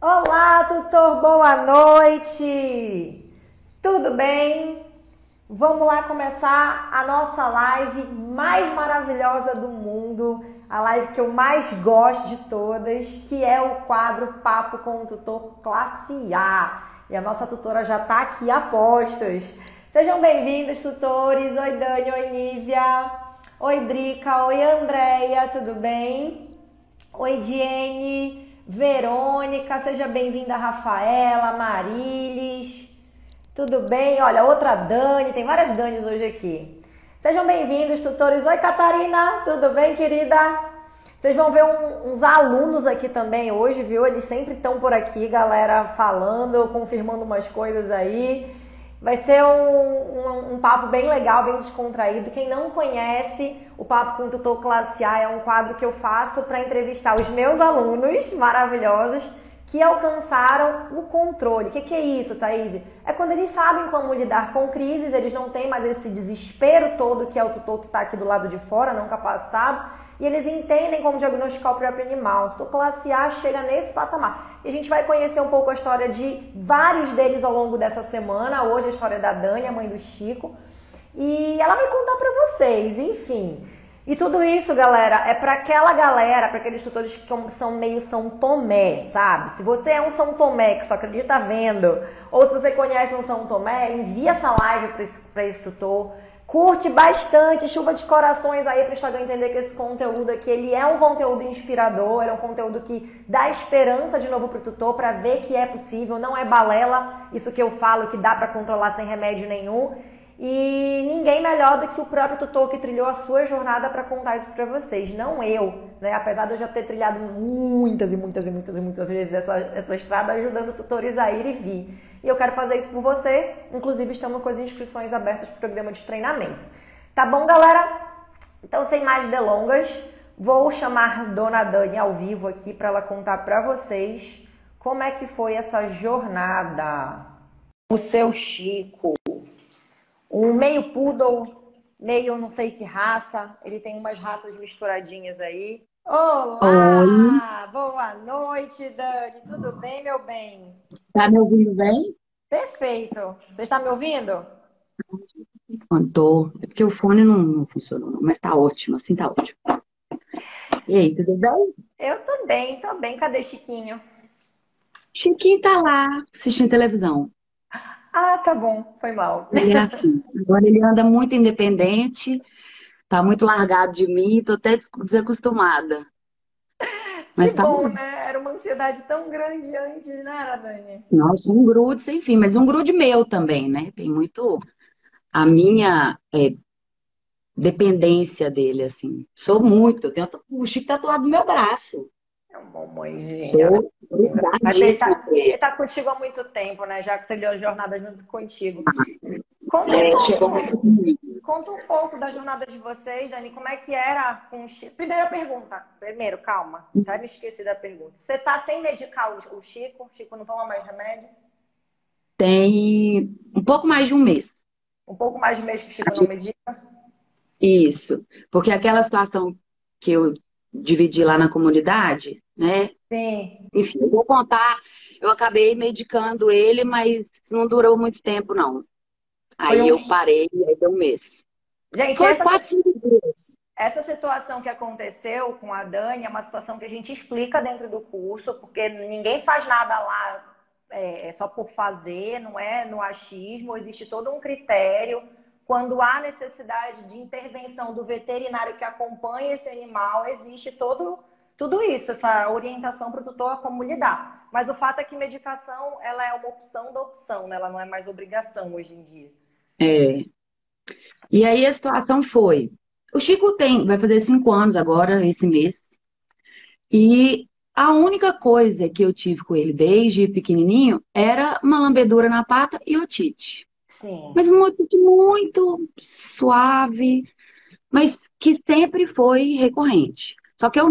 Olá, tutor, boa noite! Tudo bem? Vamos lá começar a nossa live mais maravilhosa do mundo, a live que eu mais gosto de todas, que é o quadro Papo com o Tutor Classe A. E a nossa tutora já está aqui a postos. Sejam bem-vindos, tutores! Oi, Dani, oi, Nívia! Oi, Drica, oi, Andréia, tudo bem? Oi, Diene! Verônica, seja bem-vinda, Rafaela, Marilis, tudo bem? Olha, outra Dani, tem várias Danis hoje aqui. Sejam bem-vindos, tutores. Oi, Catarina, tudo bem, querida? Vocês vão ver uns alunos aqui também hoje, viu? Eles sempre estão por aqui, galera, falando, confirmando umas coisas aí. Vai ser um papo bem legal, bem descontraído. Quem não conhece, o Papo com o Tutor Classe A é um quadro que eu faço para entrevistar os meus alunos maravilhosos que alcançaram o controle. O que é isso, Thaís? É quando eles sabem como lidar com crises, eles não têm mais esse desespero todo que é o tutor que está aqui do lado de fora, não capacitado, e eles entendem como diagnosticar o próprio animal. O tutor Classe A chega nesse patamar. E a gente vai conhecer um pouco a história de vários deles ao longo dessa semana. Hoje a história da Dani, a mãe do Chico. E ela vai contar pra vocês, enfim. E tudo isso, galera, é pra aquela galera, pra aqueles tutores que são meio São Tomé, sabe? Se você é um São Tomé que só acredita vendo, ou se você conhece um São Tomé, envia essa live pra esse tutor. Curte bastante, chuva de corações aí para o Instagram entender que esse conteúdo aqui, ele é um conteúdo inspirador, é um conteúdo que dá esperança de novo para o tutor, para ver que é possível, não é balela, isso que eu falo que dá para controlar sem remédio nenhum. E ninguém melhor do que o próprio tutor que trilhou a sua jornada para contar isso para vocês, não eu, né? Apesar de eu já ter trilhado muitas vezes essa estrada ajudando tutores a ir e vir. E eu quero fazer isso por você, inclusive estamos com as inscrições abertas para o programa de treinamento. Tá bom, galera? Então, sem mais delongas, vou chamar Dona Dani ao vivo aqui para ela contar para vocês como é que foi essa jornada. O seu Chico, um meio poodle, meio não sei que raça, ele tem umas raças misturadinhas aí. Oi, Olá! Boa noite, Dani. Tudo bem, meu bem? tá me ouvindo bem? Perfeito. Você está me ouvindo? Tô. É porque o fone não funcionou, não, mas tá ótimo, assim tá ótimo. E aí, tudo bem? Eu tô bem, tô bem. Cadê Chiquinho? Chiquinho tá lá, assistindo televisão. Ah, tá bom. Foi mal. Ele é assim. Agora ele anda muito independente, tá muito largado de mim, tô até desacostumada. Que Mas tá bom, bom. né? Era uma ansiedade tão grande antes, né, Dani? Nossa, um grude sem fim, mas um grude meu também, né? Tem muito a minha dependência dele, assim. Sou muito, eu tenho o Chico tatuado no meu braço. É uma mamãezinha. Sou Mas ele grudadíssima tá, com ele ele. tá contigo há muito tempo, né? Já que trilhou a jornada junto contigo. Conta um É, chegou pouco, muito comigo. conta um pouco da jornada de vocês, Dani. Como é que era com o Chico? Primeira pergunta. Primeiro, calma. Até me esqueci da pergunta. Você tá sem medicar o Chico? O Chico não toma mais remédio? Tem um pouco mais de um mês. Um pouco mais de mês que o Chico não medica? Isso. Porque aquela situação que eu dividi lá na comunidade, né? Sim. Enfim, eu vou contar. Eu acabei medicando ele, mas não durou muito tempo, não. Foi Aí um. eu parei e aí deu um mês. Gente, Foi 4, 5 dias. essa situação que aconteceu com a Dani é uma situação que a gente explica dentro do curso, porque ninguém faz nada lá só por fazer, não é no achismo, existe todo um critério. Quando há necessidade de intervenção do veterinário que acompanha esse animal, existe tudo isso, essa orientação para o tutor a como lidar. Mas o fato é que medicação ela é uma opção da opção, né? Ela não é mais obrigação hoje em dia. É. E aí a situação foi. O Chico vai fazer 5 anos agora, esse mês. E a única coisa que eu tive com ele desde pequenininho era uma lambedura na pata e otite. Sim. Mas uma otite muito suave, mas que sempre foi recorrente. Só que eu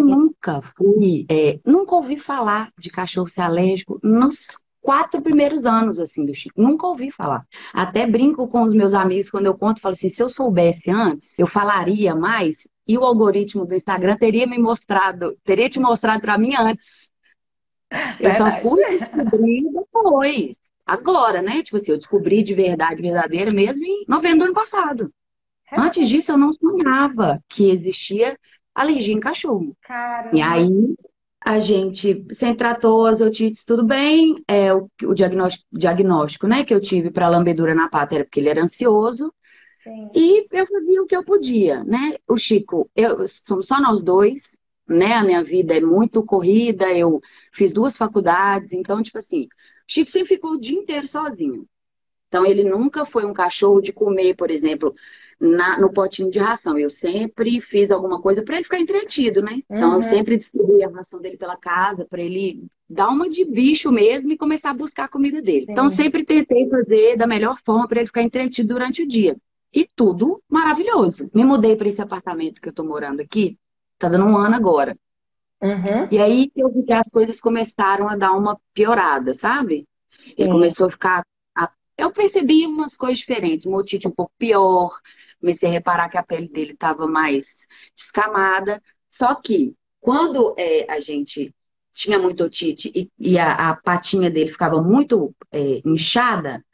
nunca ouvi falar de cachorro ser alérgico nos 4 primeiros anos, assim, do Chico. Nunca ouvi falar. Até brinco com os meus amigos quando eu conto, falo assim, se eu soubesse antes, eu falaria mais e o algoritmo do Instagram teria te mostrado para mim antes. Eu só Verdade. fui descobrir depois. Agora, né? Tipo assim, eu descobri de verdade verdadeira mesmo em novembro do ano passado. Antes Recente. disso, eu não sonhava que existia alergia em cachorro. E Caramba. aí, a gente sempre tratou as otites tudo bem. O diagnóstico, né, que eu tive para lambedura na pata era porque ele era ansioso. Sim. E eu fazia o que eu podia, né? O Chico, somos só nós dois, né? A minha vida é muito corrida, eu fiz duas faculdades, então, tipo assim, o Chico sempre ficou o dia inteiro sozinho. Então, ele nunca foi um cachorro de comer, por exemplo, no potinho de ração. Eu sempre fiz alguma coisa para ele ficar entretido, né? Então, eu Uhum. sempre distribuía a ração dele pela casa, para ele dar uma de bicho mesmo e começar a buscar a comida dele. Então, eu Sim. sempre tentei fazer da melhor forma para ele ficar entretido durante o dia. E tudo maravilhoso. Me mudei para esse apartamento que eu estou morando aqui, tá dando um ano agora. Uhum. E aí eu vi que as coisas começaram a dar uma piorada, sabe? Ele Sim. começou a ficar. Eu percebi umas coisas diferentes, uma otite um pouco pior, comecei a reparar que a pele dele estava mais descamada. Só que quando a gente tinha muita otite e a patinha dele ficava muito inchada,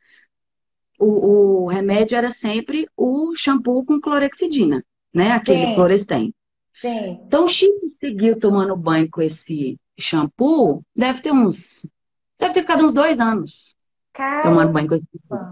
o remédio era sempre o shampoo com clorexidina, né? Aquele Sim. Florestem. Sim. Então, o Chico seguiu tomando banho com esse shampoo, deve ter ficado uns 2 anos tomando Caramba. banho com esse shampoo.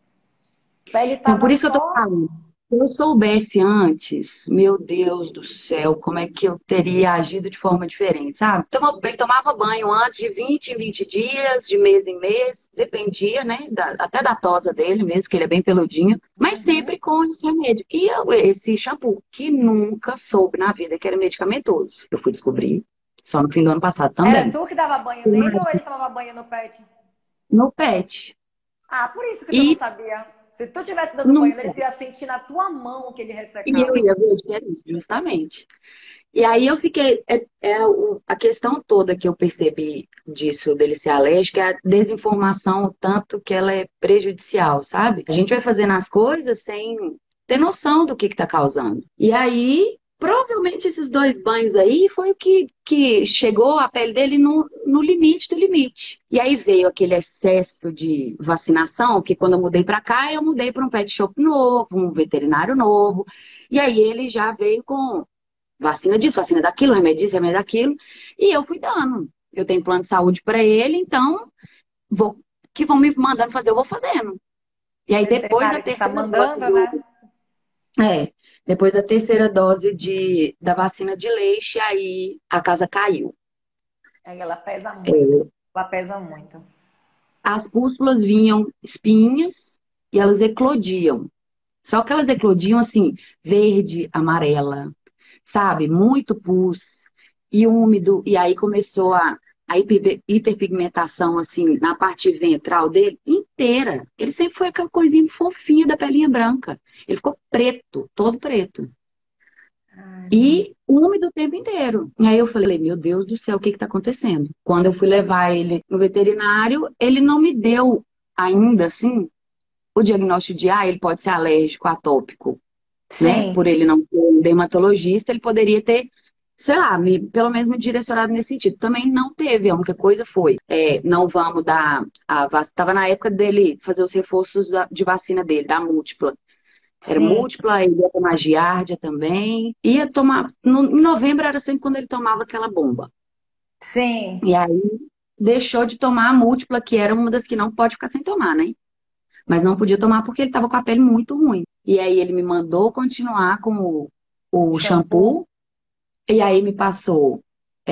Ele Então, tava por isso que eu tô só. falando. Se eu soubesse antes, meu Deus do céu, como é que eu teria agido de forma diferente, sabe? Ele tomava banho antes de 20 em 20 dias, de mês em mês, dependia, né? Até da tosa dele mesmo, que ele é bem peludinho, mas Uhum. sempre com esse remédio. E esse shampoo, que nunca soube na vida que era medicamentoso. Eu fui descobrir só no fim do ano passado Era também. tu que dava banho nele ou ele tomava banho no pet? No pet. Ah, por isso que tu não E sabia. Se tu tivesse dando banho nele, nunca. tu ia sentir na tua mão que ele E eu ressecava. ia ver a diferença, justamente. E aí eu fiquei. A questão toda que eu percebi disso, dele ser alérgico, é a desinformação, o tanto que ela é prejudicial, sabe? A gente vai fazendo as coisas sem ter noção do que está causando. E aí, provavelmente esses 2 banhos aí foi o que chegou a pele dele no limite do limite. E aí veio aquele excesso de vacinação, que quando eu mudei para cá, eu mudei para um pet shop novo, um veterinário novo. E aí ele já veio com vacina disso, vacina daquilo, remédio disso, remédio daquilo, e eu fui dando. Eu tenho plano de saúde para ele, então vou, que vão me mandando fazer, eu vou fazendo. E aí depois da Veterinário que tá terceira dose mandando, né? é, depois da terceira dose da vacina de leite, aí a casa caiu. Aí ela pesa muito. É, Ela pesa muito. as pústulas vinham espinhas e elas eclodiam. Só que elas eclodiam assim, verde, amarela, sabe? Muito pus e úmido. E aí começou a hiperpigmentação, assim, na parte ventral dele inteira. Ele sempre foi aquela coisinha fofinha da pelinha branca. Ele ficou preto, todo preto. Caramba. E úmido o tempo inteiro. E aí eu falei, meu Deus do céu, o que está acontecendo? Quando eu fui levar ele no veterinário, ele não me deu ainda, assim, o diagnóstico de, ele pode ser alérgico atópico, né? Sim, Por ele não ser um dermatologista, ele poderia ter, sei lá, pelo menos me direcionado nesse sentido. Também não teve, a única coisa foi, não vamos dar a vacina. Estava na época dele fazer os reforços de vacina dele, da múltipla. Era sim, múltipla, ele ia tomar giardia também. Ia tomar, em novembro era sempre quando ele tomava aquela bomba. sim. E aí deixou de tomar a múltipla, que era uma das que não pode ficar sem tomar, né? Mas não podia tomar porque ele estava com a pele muito ruim. E aí ele me mandou continuar com o Shampoo. shampoo, e aí me passou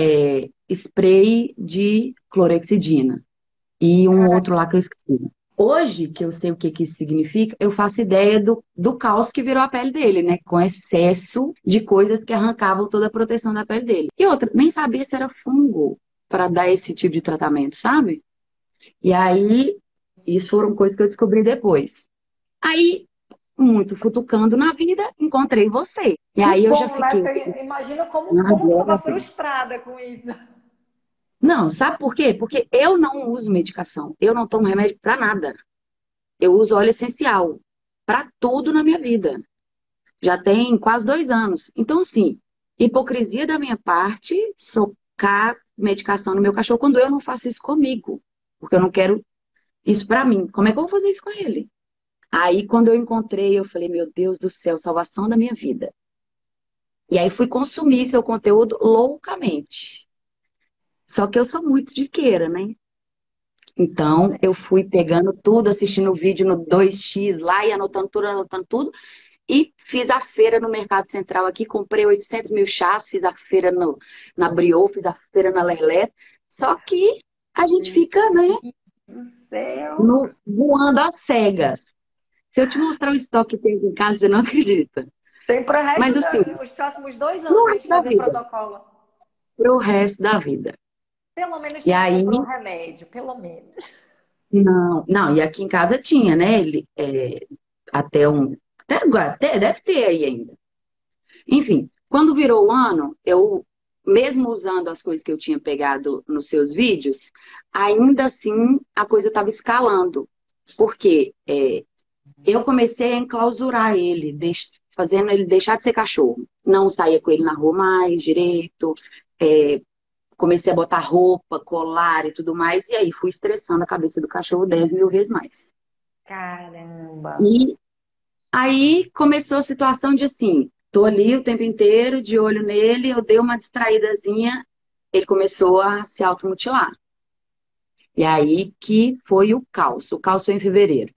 spray de clorexidina e um Cara, outro lá que eu esqueci. Hoje, que eu sei o que que isso significa, eu faço ideia do caos que virou a pele dele, né? Com excesso de coisas que arrancavam toda a proteção da pele dele. E outra, nem sabia se era fungo para dar esse tipo de tratamento, sabe? E aí, isso foram coisas que eu descobri depois. Aí, muito futucando na vida, encontrei você. E que aí eu já bom, né? fiquei, Porque eu imagino ah, como tu tava agora sim. frustrada com isso. Não, sabe por quê? Porque eu não uso medicação. Eu não tomo remédio para nada. Eu uso óleo essencial para tudo na minha vida. Já tem quase 2 anos. Então, assim, hipocrisia da minha parte, sou colocar medicação no meu cachorro quando eu não faço isso comigo. Porque eu não quero isso pra mim. Como é que eu vou fazer isso com ele? Aí, quando eu encontrei, eu falei, meu Deus do céu, salvação da minha vida. E aí fui consumir seu conteúdo loucamente. Só que eu sou muito diqueira, né? Então, eu fui pegando tudo, assistindo o vídeo no 2x lá e anotando tudo. E fiz a feira no Mercado Central aqui, comprei 800 mil chás, fiz a feira na Briô, fiz a feira na Lelé. Só que a gente fica, né, Do céu. voando às cegas. Se eu te mostrar o estoque que tem aqui em casa, você não acredita. Tem para o resto Mas assim, dos próximos 2 anos pro para a gente resto da fazer vida. protocolo. Pro resto da vida. Pelo menos E tu não aí, comprou remédio, pelo menos. não, e aqui em casa tinha, né? Até um. Até agora, deve ter aí ainda. Enfim, quando virou o ano, eu, mesmo usando as coisas que eu tinha pegado nos seus vídeos, ainda assim a coisa estava escalando. Porque eu comecei a enclausurar ele, fazendo ele deixar de ser cachorro. Não saía com ele na rua mais direito. é, Comecei a botar roupa, colar e tudo mais. E aí fui estressando a cabeça do cachorro 10 mil vezes mais. Caramba. E aí começou a situação de assim, tô ali o tempo inteiro, de olho nele, eu dei uma distraídazinha, ele começou a se automutilar. E aí que foi o caos. O caos foi em fevereiro.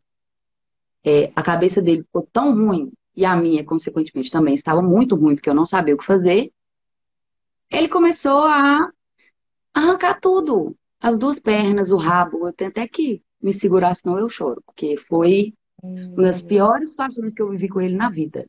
A cabeça dele ficou tão ruim, e a minha, consequentemente, também estava muito ruim, porque eu não sabia o que fazer. Ele começou a arrancar tudo. As duas pernas, o rabo, eu tenho até que me segurar, senão eu choro, porque foi uma das Meu piores situações que eu vivi com ele na vida.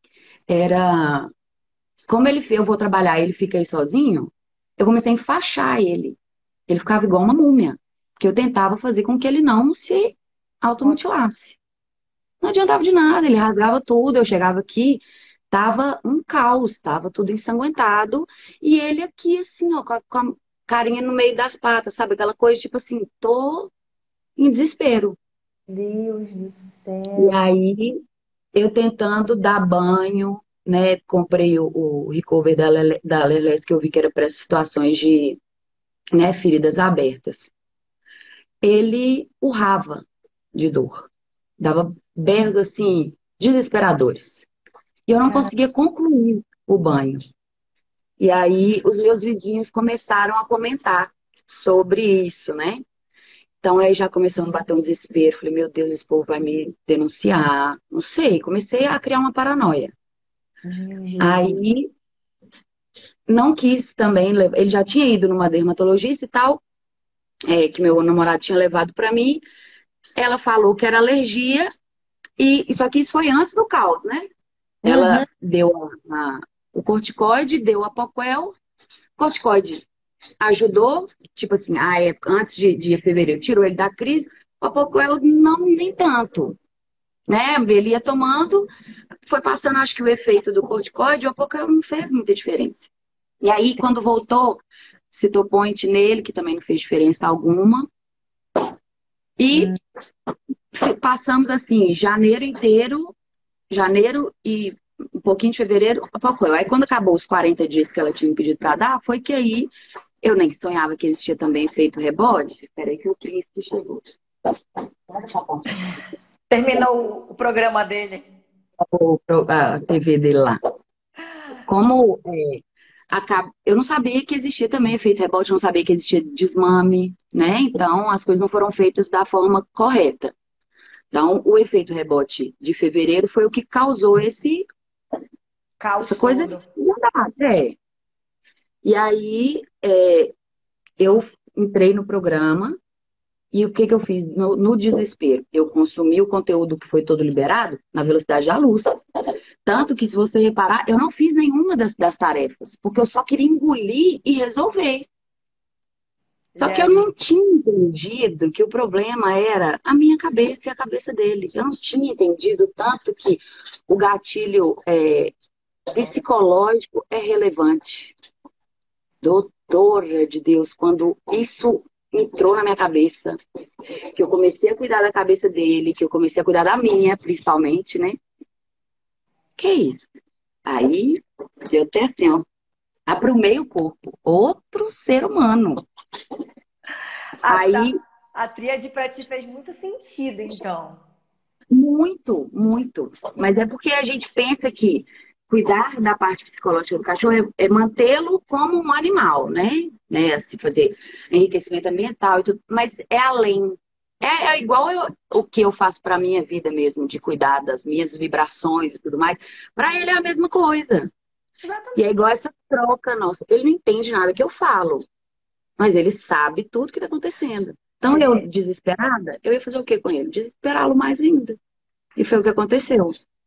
Era Como eu vou trabalhar e ele fica aí sozinho, eu comecei a enfaixar ele. Ele ficava igual uma múmia, porque eu tentava fazer com que ele não se Deus. automutilasse. Não adiantava de nada, ele rasgava tudo, eu chegava aqui, tava um caos, tava tudo ensanguentado, e ele aqui assim, ó, com a carinha no meio das patas, sabe? Aquela coisa tipo assim, tô em desespero. Deus do E céu. aí eu tentando dar banho, né? Comprei o recover da Lelés, que eu vi que era para essas situações de, né, feridas abertas. Ele urrava de dor, dava berros assim, desesperadores. E eu não Cara, conseguia concluir o banho. E aí os meus vizinhos começaram a comentar sobre isso, né? Então aí já começou a me bater um desespero. Falei, meu Deus, esse povo vai me denunciar. Não sei, comecei a criar uma paranoia. meu Jesus. Aí não quis também, ele já tinha ido numa dermatologista e tal, que meu namorado tinha levado para mim. Ela falou que era alergia, e só que isso foi antes do caos, né? Uhum. Ela deu o corticoide, deu a Apoquel, corticoide ajudou, tipo assim, antes de fevereiro, tirou ele da crise, o Apoquel não, nem tanto, né? Ele ia tomando, foi passando, acho que o efeito do corticoide, o Apoquel não fez muita diferença. E aí, quando voltou, citou point nele, que também não fez diferença alguma. E Hum. passamos assim, janeiro inteiro, janeiro e um pouquinho de fevereiro, foi. Aí quando acabou os 40 dias que ela tinha me pedido para dar, foi que aí eu nem sonhava que existia também efeito rebote. Espera aí que o príncipe chegou. Terminou o programa dele. A TV dele lá. Como eu não sabia que existia também efeito rebote, não sabia que existia desmame, né? Então as coisas não foram feitas da forma correta. Então, o efeito rebote de fevereiro foi o que causou essa Caos coisa todo. de andar. E aí, eu entrei no programa e o que que eu fiz no desespero? Eu consumi o conteúdo que foi todo liberado na velocidade da luz. Tanto que, se você reparar, eu não fiz nenhuma das tarefas, porque eu só queria engolir e resolver. Só que eu Gente, não tinha entendido que o problema era a minha cabeça e a cabeça dele. Eu não tinha entendido tanto que o gatilho psicológico é relevante. Doutora de Deus, quando isso entrou na minha cabeça, que eu comecei a cuidar da cabeça dele, que eu comecei a cuidar da minha, principalmente, né? Que é isso? Aí, deu até assim, ó. aprumei o corpo. Outro ser humano. A, Aí, a tríade pra ti fez muito sentido, então. muito, muito. Mas é porque a gente pensa que cuidar da parte psicológica do cachorro é mantê-lo como um animal, né? Assim, fazer enriquecimento ambiental e tudo. Mas é além. É igual o que eu faço para a minha vida mesmo, de cuidar das minhas vibrações e tudo mais. Para ele é a mesma coisa. E é Exatamente. igual essa troca nossa. Ele não entende nada que eu falo, mas ele sabe tudo que está acontecendo. Então, eu, É, desesperada, eu ia fazer o quê com ele? Desesperá-lo mais ainda. E foi o que aconteceu.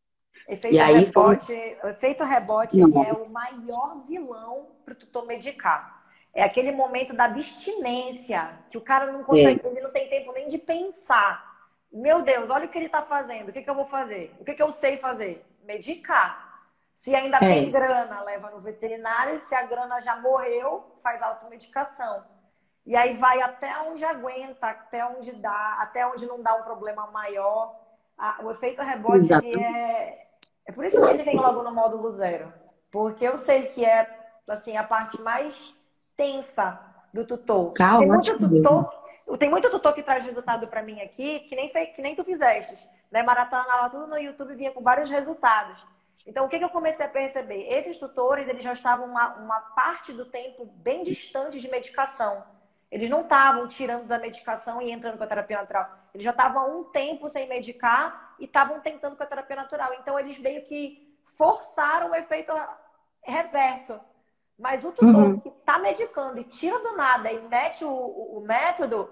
E aí foi. o efeito rebote, ele é o Nossa, maior vilão para o tutor medicar. É aquele momento da abstinência, que o cara não é, consegue, ele não tem tempo nem de pensar. Meu Deus, olha o que ele está fazendo, o que, que eu vou fazer? O que, que eu sei fazer? Medicar. Se ainda tem é, grana, leva no veterinário, se a grana já morreu, faz automedicação. E aí vai até onde aguenta, até onde dá, até onde não dá um problema maior. O efeito rebote, ele exatamente. é por isso que ele vem logo no módulo zero. Porque eu sei que é assim a parte mais tensa do tutor. Caótico mesmo. Tem muito tutor que traz resultado para mim aqui, que nem tu fizeste, né? Maratonava tudo no YouTube e vinha com vários resultados. Então, o que eu comecei a perceber? Esses tutores, eles já estavam uma parte do tempo bem distante de medicação. Eles não estavam tirando da medicação e entrando com a terapia natural. Eles já estavam há um tempo sem medicar e estavam tentando com a terapia natural. Então, eles meio que forçaram o efeito reverso. Mas o tutor Uhum. que está medicando e tira do nada e mete o método,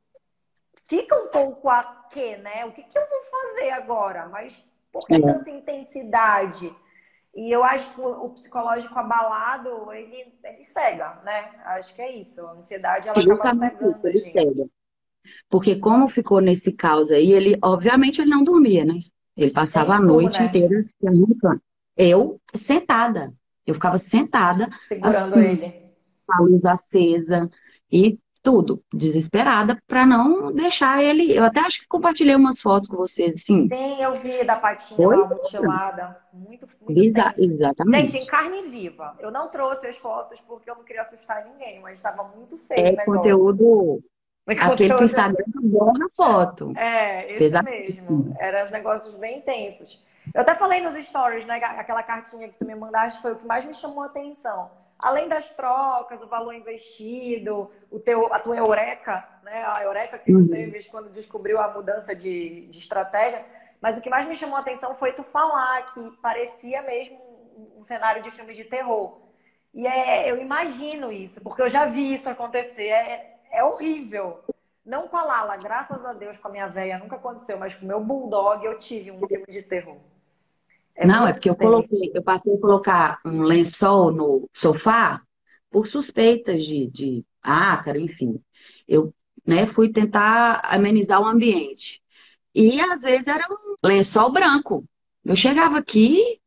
fica um pouco a quê, né? O que, que eu vou fazer agora? Mas por que É, tanta intensidade? E eu acho que o psicológico abalado, ele cega, né? Acho que é isso. A ansiedade, ela acaba justamente isso, cegando a ele gente. cega. Porque como ficou nesse caos aí, ele, obviamente, ele não dormia, né? Ele passava Nem a tu, noite né? inteira se arrancando. Eu, sentada. Eu ficava sentada, Segurando assim, ele. com a luz acesa e tudo, desesperada para não deixar ele. Eu até acho que compartilhei umas fotos com vocês, assim. Sim, eu vi da patinha Foi lá mutilada. Muito, muito tenso. Gente, em exatamente. carne viva. Eu não trouxe as fotos porque eu não queria assustar ninguém, mas estava muito feio o É negócio. conteúdo, O aquele que o conteúdo Instagram borra a foto. é Fez esse a. mesmo. Eram os negócios bem tensos. Eu até falei nos stories, né? Aquela cartinha que tu me mandaste foi o que mais me chamou a atenção. Além das trocas, o valor investido, a tua eureka, né? A eureka que tu Uhum. teve quando descobriu a mudança de estratégia. Mas o que mais me chamou a atenção foi tu falar que parecia mesmo um cenário de filme de terror. E eu imagino isso, porque eu já vi isso acontecer. É horrível. Não com a Lala, graças a Deus, com a minha véia nunca aconteceu, mas com o meu bulldog eu tive um filme de terror. É Não, é muito porque tenso. eu passei a colocar um lençol no sofá por suspeitas de ácaro, enfim. Eu, né, fui tentar amenizar o ambiente. E às vezes era um lençol branco. Eu chegava aqui,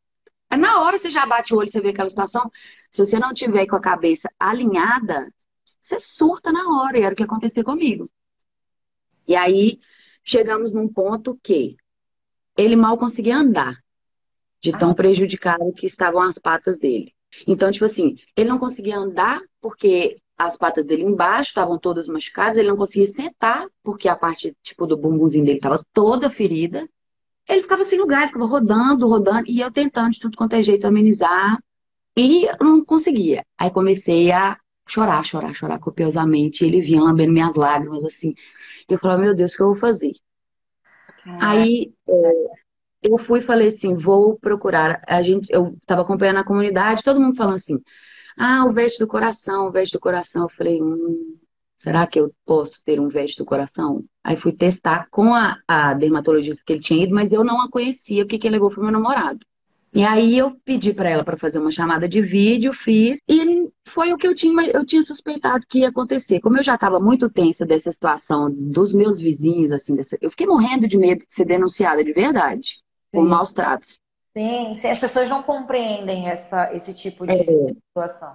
na hora você já bate o olho, você vê aquela situação. Se você não tiver com a cabeça alinhada, você surta na hora, e era o que aconteceu comigo. E aí chegamos num ponto que ele mal conseguia andar, de tão Ah, prejudicado que estavam as patas dele. Então, tipo assim, ele não conseguia andar porque as patas dele embaixo estavam todas machucadas, ele não conseguia sentar porque a parte, tipo, do bumbumzinho dele estava toda ferida. Ele ficava sem lugar, ficava rodando, rodando, e eu tentando de tudo quanto é jeito amenizar, e eu não conseguia. Aí comecei a chorar, chorar, chorar copiosamente, e ele vinha lambendo minhas lágrimas, assim. Eu falava, meu Deus, o que eu vou fazer? caraca. Aí eu fui e falei assim, vou procurar. Eu estava acompanhando a comunidade, todo mundo falando assim, ah, o veste do coração, o veste do coração. Eu falei, será que eu posso ter um veste do coração? Aí fui testar com a dermatologista que ele tinha ido, mas eu não a conhecia, porque quem levou foi meu namorado. E aí eu pedi para ela para fazer uma chamada de vídeo, fiz, e foi o que eu tinha suspeitado que ia acontecer. Como eu já estava muito tensa dessa situação dos meus vizinhos, assim, eu fiquei morrendo de medo de ser denunciada de verdade por Sim, maus tratos. sim, sim. As pessoas não compreendem esse tipo de É, situação.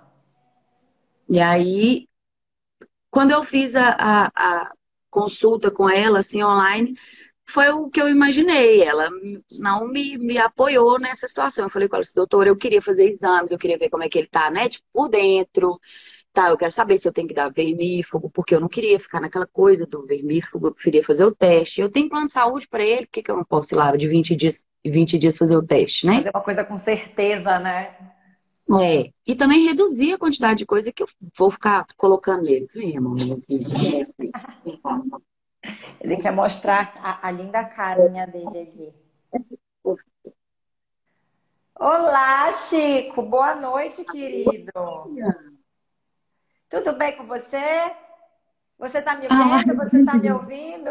e aí, quando eu fiz a consulta com ela, assim, online, foi o que eu imaginei. Ela não me apoiou nessa situação. Eu falei com ela assim, doutora, eu queria fazer exames, eu queria ver como é que ele tá, né? Tipo, por dentro. Tá, eu quero saber se eu tenho que dar vermífugo, porque eu não queria ficar naquela coisa do vermífugo, eu preferia fazer o teste. Eu tenho plano de saúde para ele, por que que eu não posso ir lá de 20 dias fazer o teste, né? Fazer uma coisa com certeza, né? É. E também reduzir a quantidade de coisa que eu vou ficar colocando nele. Vem, mamãe, vem cá. Ele quer mostrar a linda carinha dele ali. Olá, Chico. Boa noite, querido. Tudo bem com você? Você tá me Ah, vendo? Você tá me ouvindo?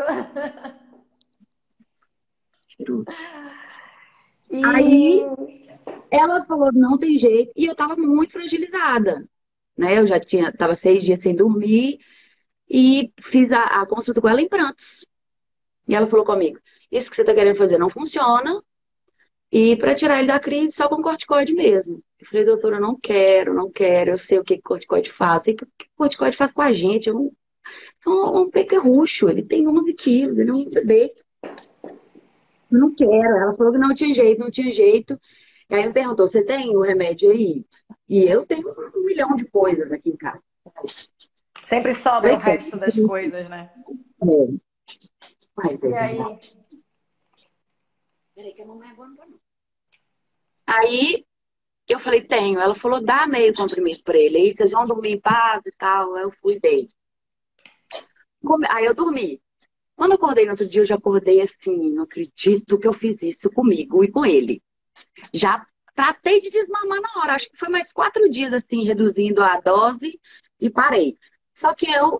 aí E ela falou, não tem jeito, e eu tava muito fragilizada, né? Eu já tava 6 dias sem dormir e fiz a consulta com ela em prantos. E ela falou comigo, isso que você tá querendo fazer não funciona, e para tirar ele da crise, só com corticoide mesmo. Eu falei, doutora, eu não quero, não quero, eu sei o que que corticoide faz, sei o que corticoide faz com a gente, um pequerrucho, ele tem 11 quilos, ele é um bebê. Eu não quero. Ela falou que não tinha jeito, não tinha jeito. E aí me perguntou, você tem o remédio aí? E eu tenho 1 milhão de coisas aqui em casa. sempre sobra o Falei, resto das coisas, né? é. Vai, E Pedro, aí? peraí que a mamãe agora não. Aí eu falei, tenho. Ela falou, dá meio comprimido pra ele. Aí vocês vão dormir em paz e tal. Aí eu fui dei. Aí eu dormi. Quando eu acordei no outro dia, eu já acordei assim, não acredito que eu fiz isso comigo e com ele. Já tratei de desmamar na hora. Acho que foi mais 4 dias assim, reduzindo a dose e parei. Só que eu.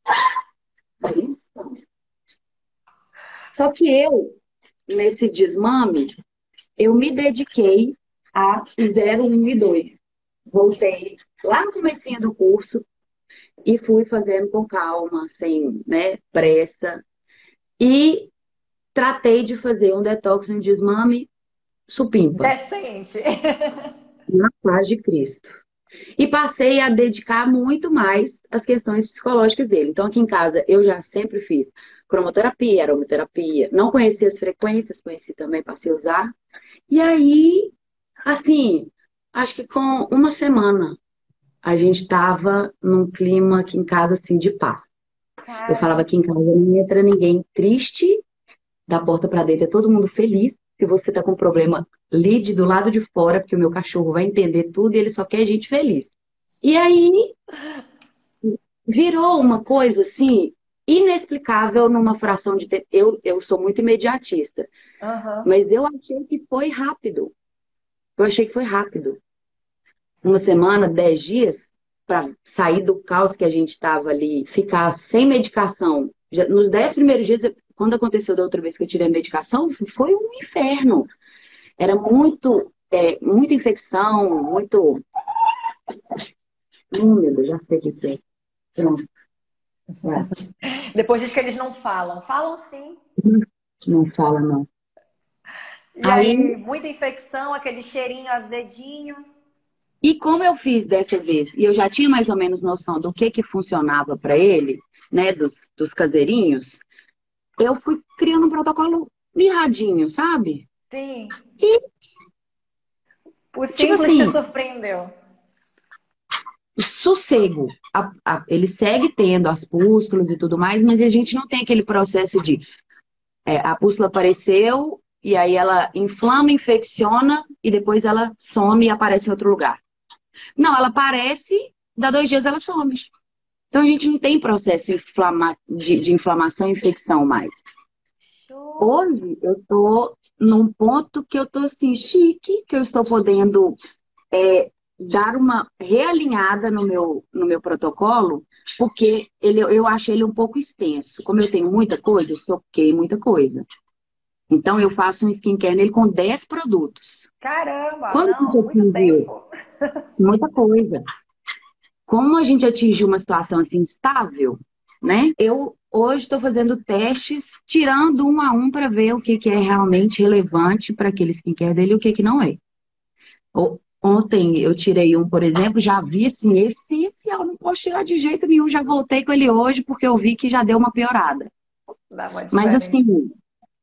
Só que eu, nesse desmame, eu me dediquei a 0, 1 e 2. Voltei lá no comecinho do curso e fui fazendo com calma, sem, né, pressa. E tratei de fazer um detox, um desmame supimpa, Decente. na paz de Cristo. E passei a dedicar muito mais às questões psicológicas dele. Então, aqui em casa, eu já sempre fiz cromoterapia, aromaterapia. Não conhecia as frequências, conheci também, passei a usar. E aí, assim, acho que com uma semana, a gente estava num clima aqui em casa, assim, de paz. Eu falava Caramba. que em casa não entra ninguém triste, da porta para dentro é todo mundo feliz. Se você tá com um problema, lide do lado de fora, porque o meu cachorro vai entender tudo e ele só quer gente feliz. E aí virou uma coisa assim inexplicável numa fração de tempo. Eu sou muito imediatista, Aham. mas eu achei que foi rápido. Eu achei que foi rápido. Uma semana, 10 dias, para sair do caos que a gente estava ali, ficar sem medicação. Nos 10 primeiros dias, quando aconteceu da outra vez que eu tirei a medicação, foi um inferno. Era muita infecção, muito. Meu Deus, já sei o que é. Pronto, vai. Depois diz que eles não falam. Falam sim. Não fala, não. E Aí, aí, muita infecção, aquele cheirinho azedinho. e como eu fiz dessa vez, e eu já tinha mais ou menos noção do que funcionava para ele, né, dos caseirinhos, eu fui criando um protocolo mirradinho, sabe? Sim. E, O tipo simples te assim, surpreendeu. sossego. Ele segue tendo as pústulas e tudo mais, mas a gente não tem aquele processo de a pústula apareceu e aí ela inflama, infecciona e depois ela some e aparece em outro lugar. Não, ela aparece, dá 2 dias ela some. Então a gente não tem processo de inflamação e infecção mais. Show. Hoje eu tô num ponto que eu tô assim, chique, que eu estou podendo dar uma realinhada no meu protocolo, porque eu acho ele um pouco extenso. Como eu tenho muita coisa, eu soquei muita coisa. Então eu faço um skincare nele com 10 produtos. Caramba, Quando a gente não, muito atingiu tempo. muita coisa, como a gente atingiu uma situação assim estável, né? Eu hoje estou fazendo testes, tirando um a um para ver o que que é realmente relevante para aquele skincare dele e o que que não é. Ontem eu tirei um, por exemplo, já vi assim, essencial, não posso tirar de jeito nenhum. Já voltei com ele hoje porque eu vi que já deu uma piorada. Dá uma Mas diferença. assim,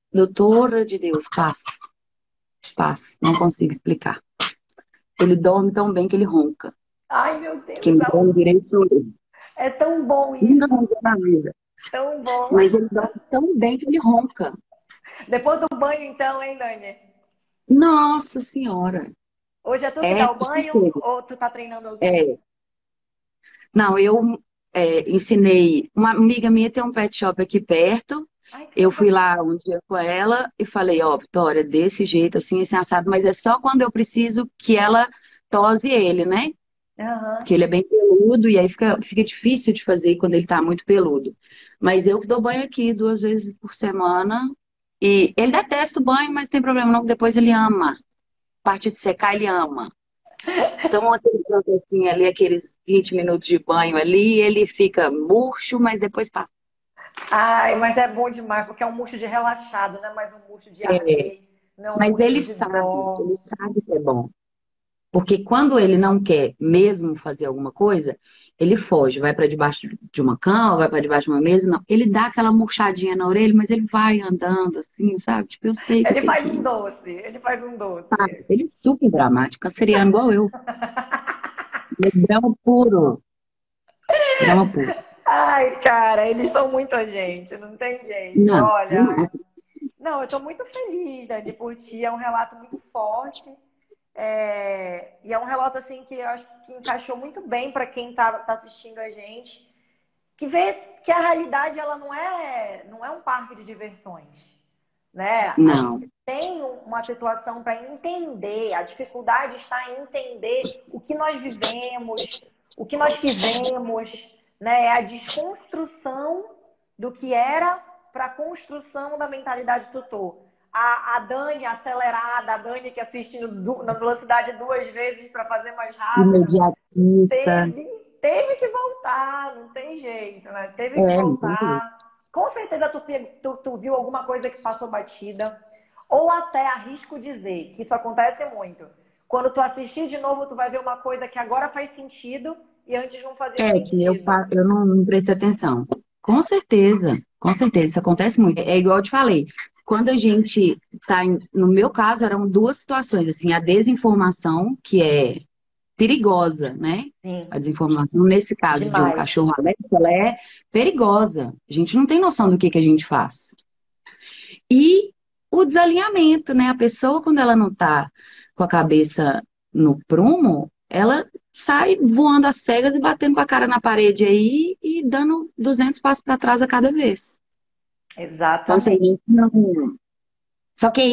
Doutora de Deus, paz, paz, não consigo explicar. Ele dorme tão bem que ele ronca. Ai, meu Deus, Quem dorme direito sou eu. é tão bom Nunca isso, roncou na vida. tão bom. Mas ele dorme tão bem que ele ronca. Depois do banho, então, hein, Dani? Nossa Senhora. Hoje é tu que É dá o banho sossego. ou tu tá treinando alguém? É. Não, eu ensinei. Uma amiga minha tem um pet shop aqui perto. Ai, que Eu fui legal. lá um dia com ela e falei, ó, Vitória, desse jeito, assim assado, mas é só quando eu preciso que ela tose ele, né? Aham. Porque ele é bem peludo e aí fica difícil de fazer quando ele tá muito peludo. Mas eu que dou banho aqui 2 vezes por semana. E ele detesta o banho, mas não tem problema não, que depois ele ama. A partir de secar, ele ama. Então, aquele processinho ali, aqueles 20 minutos de banho ali, ele fica murcho, mas depois passa. Ai, mas é bom demais, porque é um murcho de relaxado, não é mais um murcho de É, arder, não é um mas murcho de dó. ele sabe que é bom. Porque quando ele não quer mesmo fazer alguma coisa, ele foge, vai para debaixo de uma cama, vai para debaixo de uma mesa, não. Ele dá aquela murchadinha na orelha, mas ele vai andando assim, sabe? Tipo, eu sei que eu Ele tenho faz que um ir. doce, ele faz um Sabe? doce. Ele é super dramático, canceriano igual eu. Ele é drama puro, drama puro. Ai, cara, eles são muita gente, não tem jeito. Não, Olha, não. não, eu tô muito feliz, Dani, por ti. É um relato muito forte. E é um relato assim que eu acho que encaixou muito bem para quem tá assistindo a gente, que vê que a realidade ela não é um parque de diversões, né? A Não. gente tem uma situação para entender, a dificuldade está em entender o que nós vivemos, o que nós fizemos, né? É a desconstrução do que era para a construção da mentalidade tutor. A Dani acelerada, a Dani que assiste na velocidade 2 vezes para fazer mais rápido, Imediatista. teve, teve que voltar, não tem jeito, né? Teve que Não tem jeito. voltar. Com certeza tu viu alguma coisa que passou batida. Ou até arrisco dizer que isso acontece muito. Quando tu assistir de novo, tu vai ver uma coisa que agora faz sentido e antes não fazia Que sentido. eu não prestei atenção. Com certeza, isso acontece muito. É igual eu te falei, quando a gente está, no meu caso, eram duas situações, assim, a desinformação, que é perigosa, né? A Sim, desinformação, nesse caso de um demais. cachorro alérgico, ela é perigosa. A gente não tem noção do que a gente faz. E o desalinhamento, né? A pessoa, quando ela não tá com a cabeça no prumo, ela sai voando às cegas e batendo com a cara na parede aí e dando 200 passos para trás a cada vez. Então, se a Exatamente. gente não. Só que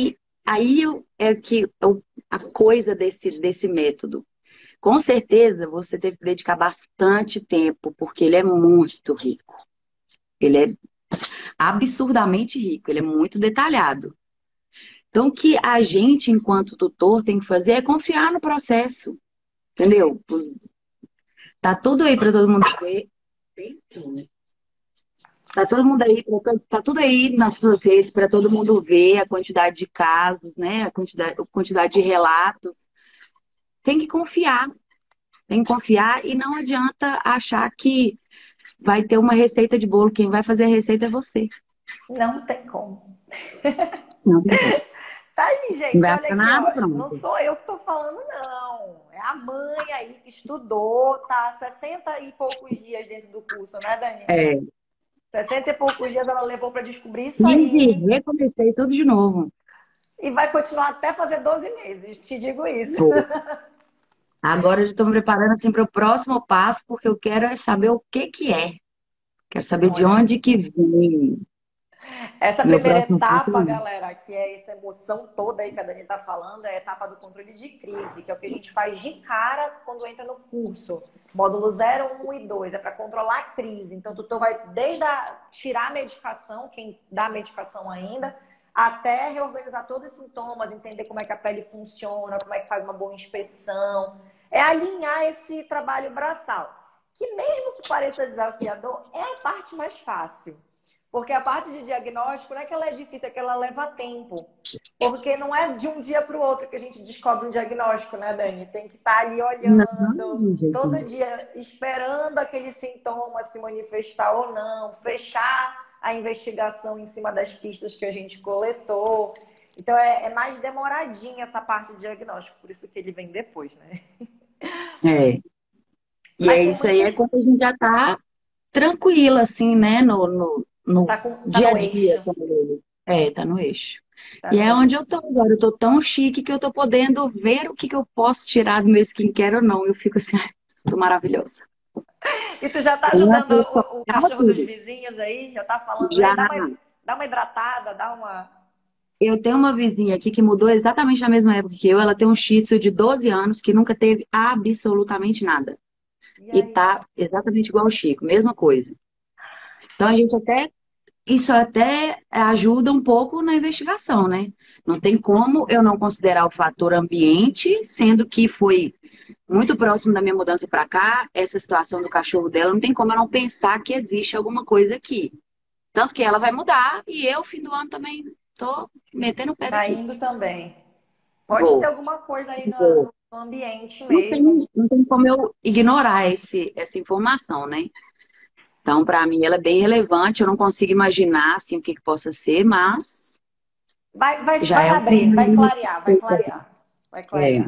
é que a coisa desse método. Com certeza você teve que dedicar bastante tempo, porque ele é muito rico. Ele é absurdamente rico, ele é muito detalhado. Então, o que a gente, enquanto tutor, tem que fazer é confiar no processo, entendeu? Tá tudo aí para todo mundo ver. Tá todo mundo aí, tá tudo aí nas suas redes para todo mundo ver a quantidade de casos, né? A quantidade de relatos. Tem que confiar, tem que confiar e não adianta achar que vai ter uma receita de bolo. Quem vai fazer a receita é você. Não tem como. Não tem como. Tá aí, Não gente, vai olha achar aqui, nada, ó. Não pronto. sou eu que tô falando, não. É a mãe aí que estudou, tá 60 e poucos dias dentro do curso, né, Dani? É, 60 e poucos dias ela levou para descobrir isso 15, aí recomecei tudo de novo. e vai continuar até fazer 12 meses, te digo isso. Pô. Agora eu já estou me preparando assim para o próximo passo, porque eu quero é saber o que que é. Quero saber de Olha, onde que vem. essa Meu primeira próximo passo etapa, é galera, que é essa emoção toda aí que a Dani tá falando, é a etapa do controle de crise, que é o que a gente faz de cara quando entra no curso. Módulo 0, 1 e 2 é para controlar a crise. Então, tu vai desde tirar a medicação, quem dá a medicação ainda, até reorganizar todos os sintomas, entender como é que a pele funciona, como é que faz uma boa inspeção. É alinhar esse trabalho braçal, que mesmo que pareça desafiador, é a parte mais fácil. Porque a parte de diagnóstico não é que ela é difícil, é que ela leva tempo. Porque não é de um dia para o outro que a gente descobre um diagnóstico, né, Dani? Tem que estar ali não, olhando, de jeito todo nenhum. dia esperando aquele sintoma se manifestar ou não, fechar a investigação em cima das pistas que a gente coletou. Então é mais demoradinha essa parte de diagnóstico, por isso que ele vem depois, né? É. E Mas é tem isso aí, é muitos. quando a gente já tá tranquila, assim, né? No Tá dia a no dia eixo. com ele. É, tá no eixo. Tá E no é onde eixo. eu tô agora. Eu tô tão chique que eu tô podendo ver o que que eu posso tirar do meu skincare ou não. Eu fico assim, ai, tô maravilhosa. E tu já tá Uma ajudando pessoa o acaba cachorro dos tudo. vizinhos aí? Já tá falando, Já ei, dá uma hidratada, dá uma. eu tenho uma vizinha aqui que mudou exatamente na mesma época que eu. Ela tem um Shih Tzu de 12 anos que nunca teve absolutamente nada. E E aí? tá exatamente igual o Chico, mesma coisa. Então a gente até isso até ajuda um pouco na investigação, né? Não tem como eu não considerar o fator ambiente, sendo que foi muito próximo da minha mudança para cá, essa situação do cachorro dela, não tem como eu não pensar que existe alguma coisa aqui. Tanto que ela vai mudar e eu, fim do ano, também tô metendo o pé Tá daqui. indo também. Pode ter Vou, alguma coisa aí vou. no ambiente Não mesmo. tem, não tem como eu ignorar essa informação, né? Então, para mim, ela é bem relevante. Eu não consigo imaginar assim, o que que possa ser, mas já Vai é um. abrir, vai clarear, vai clarear, vai É. clarear.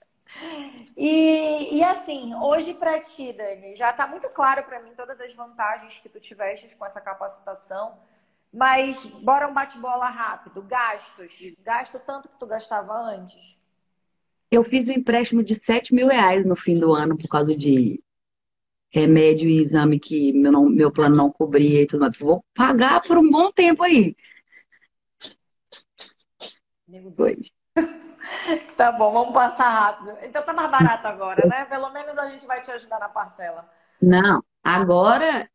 E assim, hoje pra ti, Dani, já tá muito claro pra mim todas as vantagens que tu tiveste com essa capacitação, mas bora um bate-bola rápido. Gastos. Gasto tanto que tu gastava antes? Eu fiz um empréstimo de R$ 7.000 no fim do ano por causa de remédio e exame que meu plano não cobria e tudo mais. Vou pagar por um bom tempo aí. Meu Foi. Deus. Tá bom, vamos passar rápido. Então tá mais barato agora, né? Pelo menos a gente vai te ajudar na parcela. Não, agora,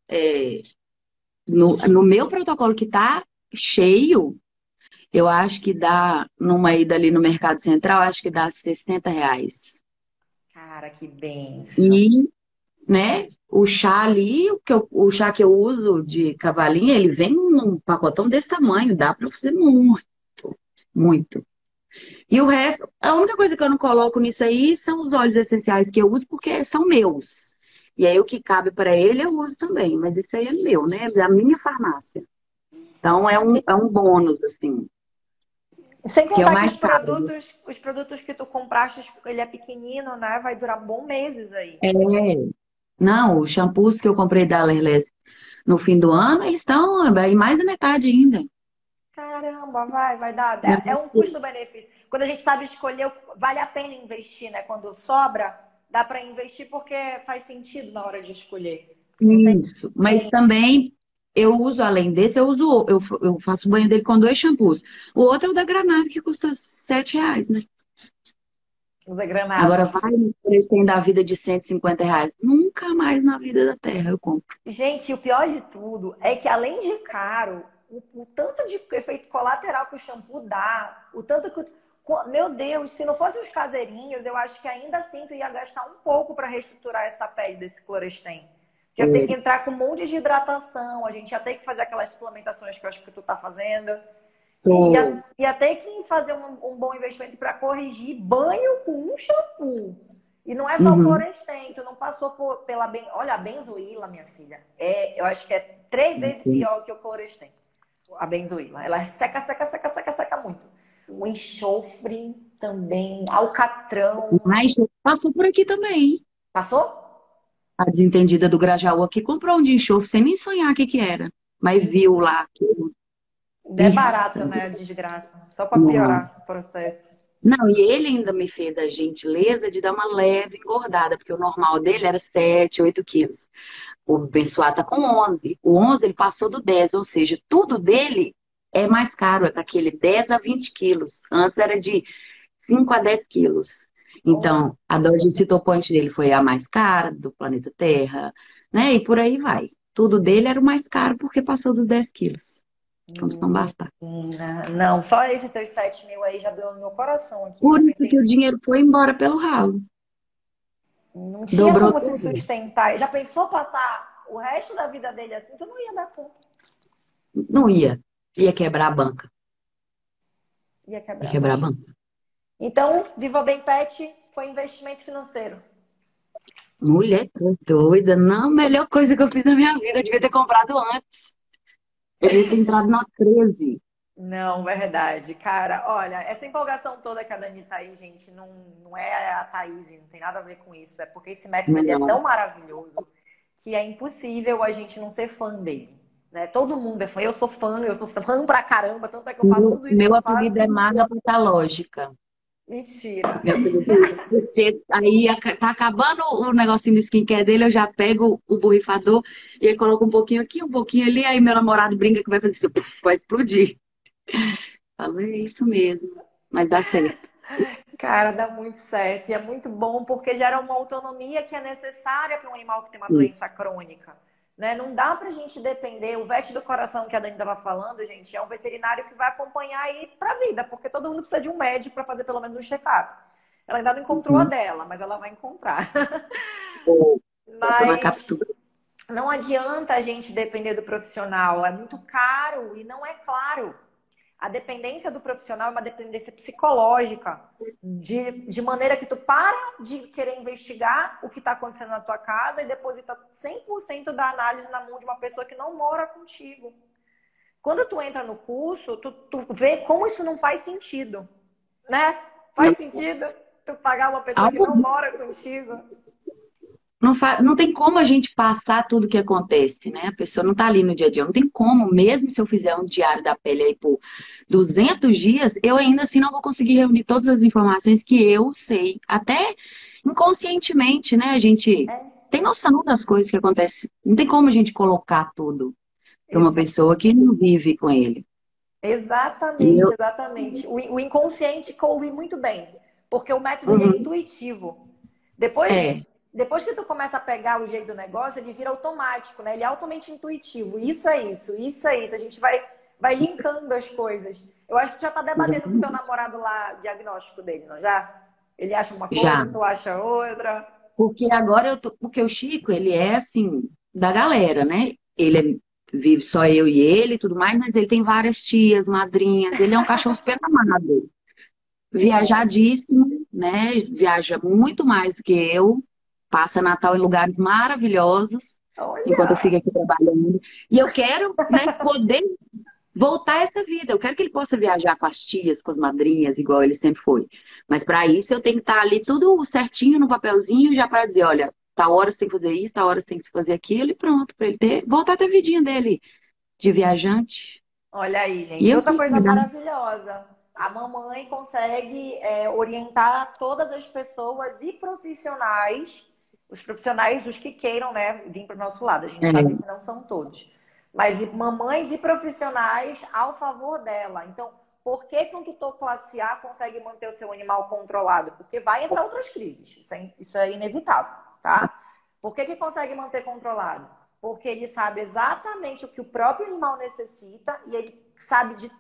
no meu protocolo que tá cheio, eu acho que dá, numa ida ali no Mercado Central, acho que dá R$ 60. Cara, que benção. E, né, o chá ali, o chá que eu uso de cavalinha, ele vem num pacotão desse tamanho, dá pra fazer muito, muito. E o resto, a única coisa que eu não coloco nisso aí são os óleos essenciais que eu uso, porque são meus. E aí o que cabe para ele eu uso também, mas isso aí é meu, né? É da minha farmácia. Então é um bônus, assim, Sem que é o contar que mais caro. os produtos que tu compraste, ele é pequenino, né? Vai durar bons meses aí. É, não, os shampoos que eu comprei da Lerless no fim do ano, eles estão em mais da metade ainda. Caramba, vai dar. É É um custo-benefício. Quando a gente sabe escolher, vale a pena investir, né? Quando sobra, dá para investir porque faz sentido na hora de escolher. Não tem. isso. Mas também eu uso, além desse, eu faço banho dele com 2 shampoos. O outro é o da Granado, que custa R$ 7, né? Usa granado. Agora vai no preço da vida de R$ 150. Nunca mais na vida da Terra eu compro. Gente, o pior de tudo é que, além de caro, o tanto de efeito colateral que o shampoo dá, o tanto que. Meu Deus, se não fossem os caseirinhos, eu acho que ainda assim tu ia gastar um pouco para reestruturar essa pele desse Clorestem. Já ter que É, entrar com um monte de hidratação, a gente ia ter que fazer aquelas suplementações que eu acho que tu tá fazendo. E tô. ia ter que fazer um bom investimento para corrigir banho com um shampoo. E não é só o Uhum. Clorestem, tu não passou pela. Olha, a benzoíla, minha filha, eu acho que é 3 vezes pior que o Clorestem. A benzoíla. Ela seca, seca, seca, seca, seca muito. O enxofre também, alcatrão. Mas passou por aqui também. Passou? A desentendida do Grajaú aqui comprou um de enxofre sem nem sonhar o que que era. Mas viu lá aquilo. Não é Pensa. barato, né? A desgraça. Só para Não. piorar o processo. Não, e ele ainda me fez a gentileza de dar uma leve engordada, porque o normal dele era 7, 8 quilos. O abençoado tá com 11. O 11 ele passou do 10, ou seja, tudo dele é mais caro, é para aquele 10 a 20 quilos. Antes era de 5 a 10 quilos. Oh, Então, a dose de citoponte dele foi a mais cara do planeta Terra, né? E por aí vai. Tudo dele era o mais caro porque passou dos 10 quilos. Como se não bastar. menina. Não, só esses teus 7.000 aí já deu no meu coração aqui. Por Já isso que pensei, o dinheiro foi embora pelo ralo. não tinha Dobrou como se tudo. sustentar. Já pensou passar o resto da vida dele assim? Tu não ia dar conta. Não ia. Ia quebrar a banca. Ia Ia quebrar a quebrar a banca. banca. Então, Viva Bem Pet foi investimento financeiro. Mulher, tô doida. Não, a melhor coisa que eu fiz na minha vida. Eu devia ter comprado antes. Eu devia ter entrado na 13. Não, verdade. Cara, olha, essa empolgação toda que a Dani tá aí, gente, não é a Thaís, não tem nada a ver com isso. É porque esse método ele é Não. tão maravilhoso que é impossível a gente não ser fã dele. Né? Todo mundo é fã. Eu sou fã pra caramba, tanto é que eu faço tudo isso que Meu eu apelido faço. é Maga Patológica. Mentira. Meu apelido é isso. Porque aí tá acabando o negocinho do skincare dele, eu já pego o borrifador e aí coloco um pouquinho aqui, um pouquinho ali, aí meu namorado brinca que vai fazer isso, puf, vai explodir. Falo, é isso mesmo, mas dá certo. Cara, dá muito certo. E é muito bom porque gera uma autonomia que é necessária para um animal que tem uma doença Isso. crônica. Né? Não dá pra gente depender. O vet do coração que a Dani estava falando, gente, é um veterinário que vai acompanhar aí pra vida, porque todo mundo precisa de um médico para fazer pelo menos um check-up. Ela ainda não encontrou a Uhum. dela, mas ela vai encontrar. Eu tô na Mas captura. não adianta a gente depender do profissional, é muito caro e não é claro. A dependência do profissional é uma dependência psicológica, de maneira que tu para de querer investigar o que está acontecendo na tua casa e deposita 100% da análise na mão de uma pessoa que não mora contigo. Quando tu entra no curso, tu vê como isso não faz sentido, né? Não, Faz sentido tu pagar uma pessoa que não mora contigo? não tem como a gente passar tudo o que acontece, né? A pessoa não tá ali no dia a dia. Não tem como, mesmo se eu fizer um diário da pele aí por 200 dias, eu ainda assim não vou conseguir reunir todas as informações que eu sei. Até inconscientemente, né? A gente É, tem noção das coisas que acontecem. Não tem como a gente colocar tudo para uma pessoa que não vive com ele. E eu, exatamente, exatamente. O inconsciente coube muito bem, porque o método ele é uhum, intuitivo. Depois, é, depois que tu começa a pegar o jeito do negócio, ele vira automático, né? Ele é altamente intuitivo. Isso é isso, isso é isso. A gente vai linkando as coisas. Eu acho que tu já tá debatendo com o teu exatamente. namorado lá, diagnóstico dele, não já? Ele acha uma Já. coisa, tu acha outra. Porque agora eu tô, porque o Chico, ele é assim, da galera, né? Vive só eu e ele e tudo mais, mas ele tem várias tias, madrinhas, ele é um cachorro super amado, Que bom. viajadíssimo, né? Viaja muito mais do que eu, passa Natal em lugares maravilhosos, enquanto eu fico Olha. aqui trabalhando. E eu quero, né, poder voltar a essa vida. Eu quero que ele possa viajar com as tias, com as madrinhas, igual ele sempre foi. Mas para isso eu tenho que estar ali tudo certinho no papelzinho, já para dizer, olha, tal hora você tem que fazer isso, tal hora você tem que fazer aquilo, e pronto, para ele ter, voltar a ter a vidinha dele de viajante. Olha aí, E gente. eu Outra tenho que coisa cuidar. maravilhosa. A mamãe consegue orientar todas as pessoas e profissionais, os profissionais, os que queiram, né, vir para o nosso lado. A gente sabe É, que não são todos. Mas mamães e profissionais ao favor dela. Então, por que que um tutor classe A consegue manter o seu animal controlado? Porque vai entrar outras crises. Isso é inevitável, tá? Por que que consegue manter controlado? Porque ele sabe exatamente o que o próprio animal necessita e ele sabe de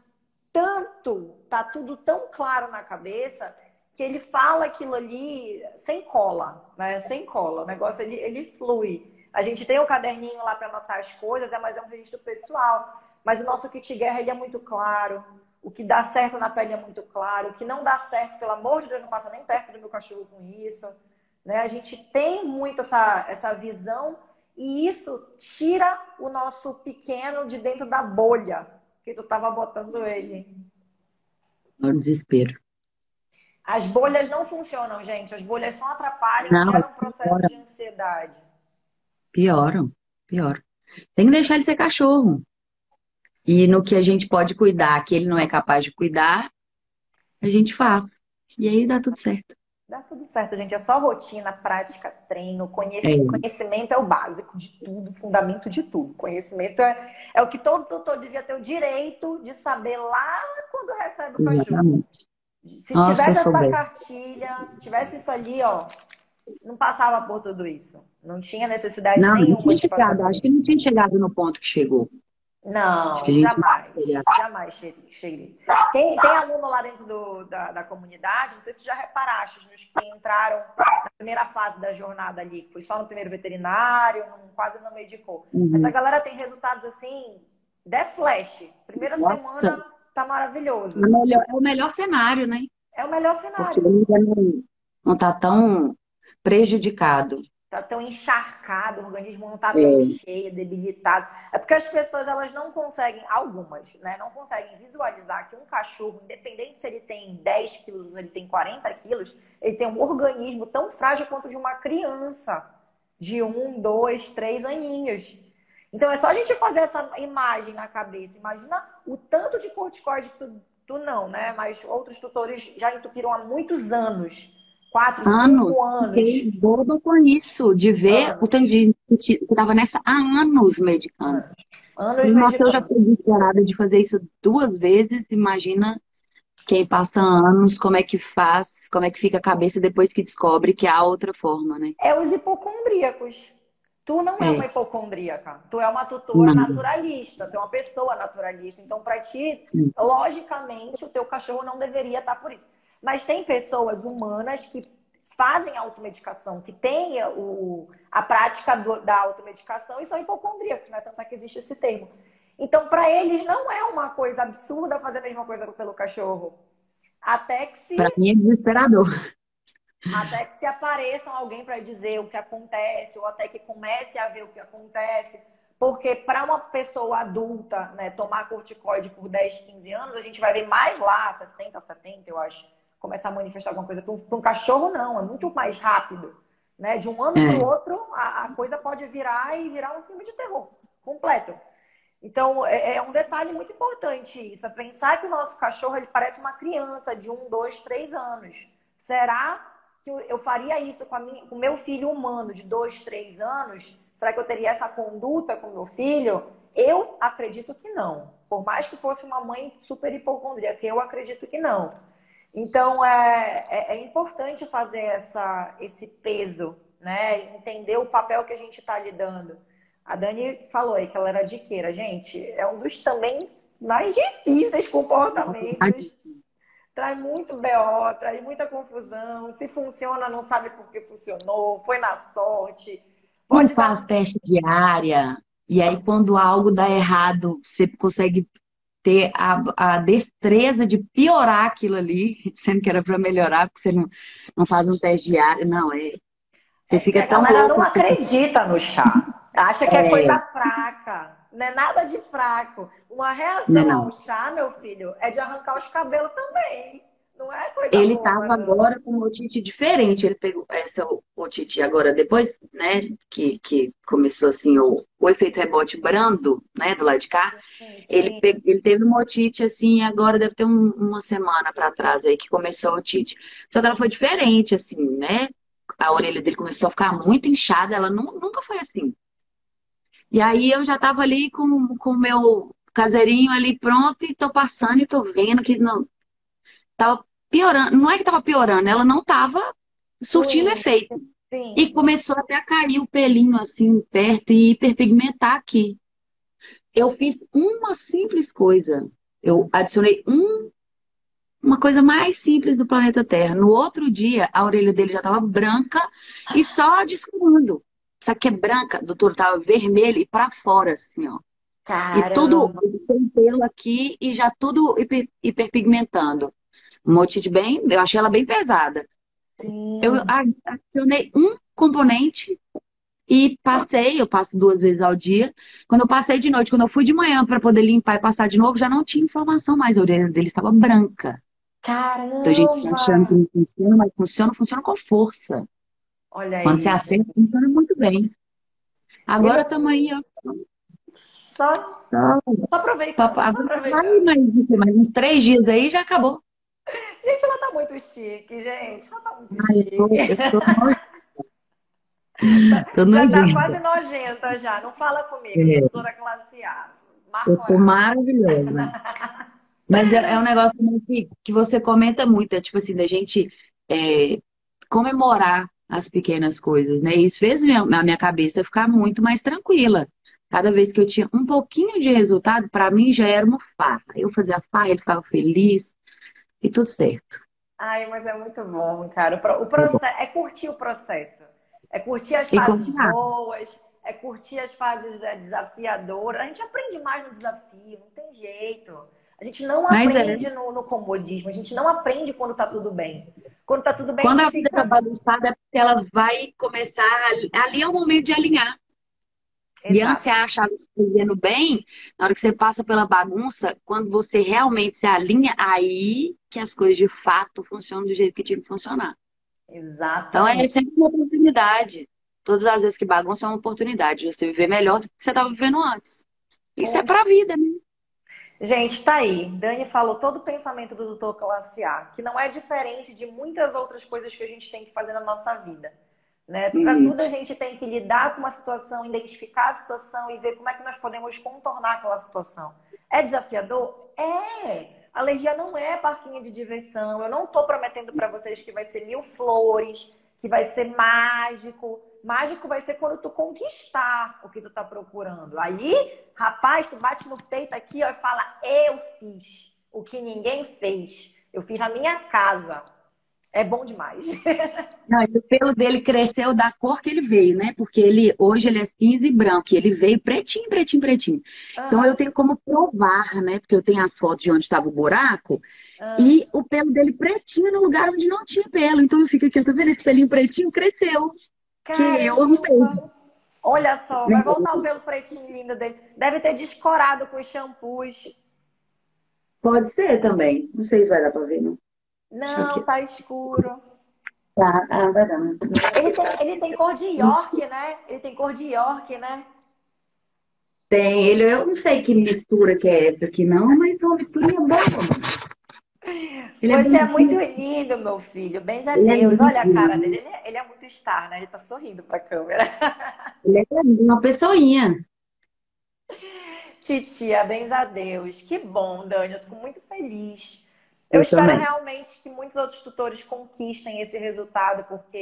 tanto, tá tudo tão claro na cabeça que ele fala aquilo ali sem cola, né? Sem cola. O negócio ele flui. A gente tem o caderninho lá para anotar as coisas, mas é um registro pessoal. Mas o nosso kit guerra ele é muito claro. O que dá certo na pele é muito claro. O que não dá certo, pelo amor de Deus, não passa nem perto do meu cachorro com isso. Né? A gente tem muito essa visão e isso tira o nosso pequeno de dentro da bolha que tu tava botando ele. é o desespero. As bolhas não funcionam, gente. As bolhas só atrapalham e Não, geram um processo piora, de ansiedade. pioram, pioram. Tem que deixar ele ser cachorro. E no que a gente pode cuidar, que ele não é capaz de cuidar, a gente faz. E aí dá tudo certo. Dá tudo certo, gente. É só rotina, prática, treino, É, conhecimento é o básico de tudo, fundamento de tudo. Conhecimento é o que todo doutor devia ter o direito de saber lá quando recebe o cachorro. exatamente. Se Nossa, se eu tivesse essa souber. cartilha, se tivesse isso ali, ó, não passava por tudo isso. Não tinha necessidade Não, não nenhuma tinha de passar chegado. por Acho que isso. não tinha chegado no ponto que chegou. Acho que a Não, gente vai jamais. chegar. Jamais cheguei. Tem aluno lá dentro da comunidade, não sei se tu já reparaste, nos que entraram na primeira fase da jornada ali, que foi só no primeiro veterinário, quase não medicou. Essa Uhum. galera tem resultados assim, de flash. Primeira Nossa, semana tá maravilhoso. é o melhor cenário, né? É o melhor Porque cenário. ele ainda não tá tão prejudicado. tá tão encharcado, o organismo não tá tão É, cheio, debilitado. É porque as pessoas, elas não conseguem, algumas, né, não conseguem visualizar que um cachorro, independente se ele tem 10 quilos ou se ele tem 40 quilos, ele tem um organismo tão frágil quanto o de uma criança de 1, 2, 3 aninhos. Então é só a gente fazer essa imagem na cabeça. Imagina o tanto de corticoide que tu não, né? Mas outros tutores já entupiram há muitos anos. quatro, anos. cinco anos. Fiquei boba com isso, de ver o tanto Anos. de gente que estava nessa há anos medicando. Anos. Anos Nossa, eu já medicando. fui desesperada de fazer isso 2 vezes. Imagina quem passa anos, como é que faz, como é que fica a cabeça depois que descobre que há outra forma, né? É os hipocondríacos. Tu não é uma É, hipocondríaca. Tu é uma tutora não, naturalista. Tu é uma pessoa naturalista. Então, para ti, sim. logicamente, o teu cachorro não deveria estar por isso. Mas tem pessoas humanas que fazem automedicação, que têm a prática da automedicação e são hipocondríacos, né? Tanto é que existe esse termo. Então, para eles, não é uma coisa absurda fazer a mesma coisa pelo cachorro. Até que se Para mim é desesperador. até que se apareçam alguém para dizer o que acontece, ou até que comece a ver o que acontece. Porque para uma pessoa adulta, né, tomar corticoide por 10, 15 anos, a gente vai ver mais lá, 60, 70, eu acho, começar a manifestar alguma coisa. Para um cachorro, não, é muito mais rápido. Né? De um ano para o É, outro, a coisa pode virar e virar um filme de terror completo. Então, é um detalhe muito importante isso. É pensar que o nosso cachorro ele parece uma criança de 1, 2, 3 anos. Será que eu faria isso com o meu filho humano de 2, 3 anos? Será que eu teria essa conduta com o meu filho? Eu acredito que não. Por mais que fosse uma mãe super hipocondríaca, eu acredito que não. Então, é importante fazer esse peso, né? Entender o papel que a gente está lidando. A Dani falou aí que ela era diqueira. Gente, é um dos também mais difíceis comportamentos. Traz muito BO, traz muita confusão. Se funciona, não sabe por que funcionou. Foi na sorte. não Pode faz dar. teste de área, e aí quando algo dá errado, você consegue ter a destreza de piorar aquilo ali, sendo que era para melhorar, porque você não faz um teste de área. Não, É você porque fica a tão galera não louco. acredita no chá. Acha que é É, coisa fraca. Não é nada de fraco. Uma não, reação ao não. chá, meu filho, é de arrancar os cabelos também. Não é coisa Ele boba, estava não. agora com uma otite diferente. Ele pegou essa otite agora, depois, né, que começou assim o efeito rebote brando, né, do lado de cá. Sim, Ele, sim. ele teve uma otite assim, agora deve ter uma semana para trás aí que começou a otite. Só que ela foi diferente, assim, né? A orelha dele começou a ficar muito inchada, ela nunca foi assim. E aí eu já tava ali com o meu caseirinho ali pronto e tô passando e tô vendo que não tava piorando. Não é que tava piorando, ela não tava surtindo Fluindo, efeito. E sim. começou até a cair o pelinho assim perto e hiperpigmentar aqui. Eu fiz uma simples coisa. Eu adicionei uma coisa mais simples do planeta Terra. No outro dia, a orelha dele já estava branca e só descolando. Só que é branca, doutor, estava vermelha e para fora, assim, ó. E tudo Caramba. sem pelo aqui e já tudo hiperpigmentando. Uma otite bem, eu achei ela bem pesada. Eu Sim. adicionei um componente e passei, eu passo 2 vezes ao dia. Quando eu passei de noite, quando eu fui de manhã para poder limpar e passar de novo, já não tinha informação mais, a orelha dele estava branca. Então a gente tá achando que Caramba. não funciona, mas funciona com força. Olha Quando você aí, acerta, gente. funciona muito bem. E Agora estamos aí, ó. só, Só, só aproveitando, só agora vai aproveitando. mais uns 3 dias aí já acabou. Gente, ela tá muito chique, gente. Ela tá muito Ai, chique. eu tô, tô Já tá nojenta. quase nojenta já. Não fala comigo, eu sou É, doutora classe A. Marca eu tô horário. maravilhosa. Mas é um negócio também que você comenta muito, é tipo assim, da gente é, comemorar as pequenas coisas, né? Isso fez a minha cabeça ficar muito mais tranquila. Cada vez que eu tinha um pouquinho de resultado, para mim já era uma farra. Eu fazia a farra, ele ficava feliz e tudo certo. Ai, mas é muito bom, cara. O É bom. processo é curtir o processo. É curtir as E fases continuar. boas, é curtir as fases desafiadoras. A gente aprende mais no desafio, não tem jeito. A gente não Mas é. aprende no comodismo, a gente não aprende quando tá tudo bem. Quando tá tudo bem, a Quando gente a vida tá fica. bagunçada, é porque ela vai começar. Ali é o momento de alinhar. E antes você Exato, achava que você ia no bem, na hora que você passa pela bagunça, quando você realmente se alinha, aí que as coisas de fato funcionam do jeito que tinha que funcionar. Então é exatamente. sempre uma oportunidade. Todas as vezes que bagunça é uma oportunidade de você viver melhor do que você estava vivendo antes. Isso é pra vida, né? Gente, tá aí. Dani falou todo o pensamento do doutor Classe A, que não é diferente de muitas outras coisas que a gente tem que fazer na nossa vida. Né? Para tudo a Isso. gente tem que lidar com uma situação, identificar a situação e ver como é que nós podemos contornar aquela situação. É desafiador? É! Alergia não é parquinho de diversão. Eu não estou prometendo para vocês que vai ser mil flores, que vai ser mágico. Mágico vai ser quando tu conquistar o que tu tá procurando. Aí, rapaz, tu bate no peito aqui ó, e fala: eu fiz o que ninguém fez. Eu fiz na minha casa. É bom demais. Não, e o pelo dele cresceu da cor que ele veio, né? Porque ele hoje ele é cinza e branco, e ele veio pretinho, pretinho, pretinho. Então eu Aham. tenho como provar, né? Porque eu tenho as fotos de onde estava o buraco, Aham. e o pelo dele pretinho no lugar onde não tinha pelo. Então eu fico aqui, tá vendo? Esse pelinho pretinho cresceu, que eu arrumei. Caramba! Olha só, vai voltar o pelo pretinho lindo dele. Deve ter descorado com os shampoos. Pode ser também. Não sei se vai dar pra ver, não. Deixa eu Não, aqui. tá escuro. Tá, vai dar. Ele tem cor de York, né? Ele tem cor de York, né? Tem, ele, eu não sei que mistura que é essa aqui, não, mas é uma misturinha boa. Ele é Você é muito bonitinho, lindo, meu filho. Bens a ele é Deus. Olha a cara lindo. dele. Ele é muito star, né? Ele tá sorrindo pra câmera. Ele é uma pessoinha. Titia, bens a Deus. Que bom, Dani. Eu tô muito feliz. Eu Eu espero também. realmente que muitos outros tutores conquistem esse resultado, porque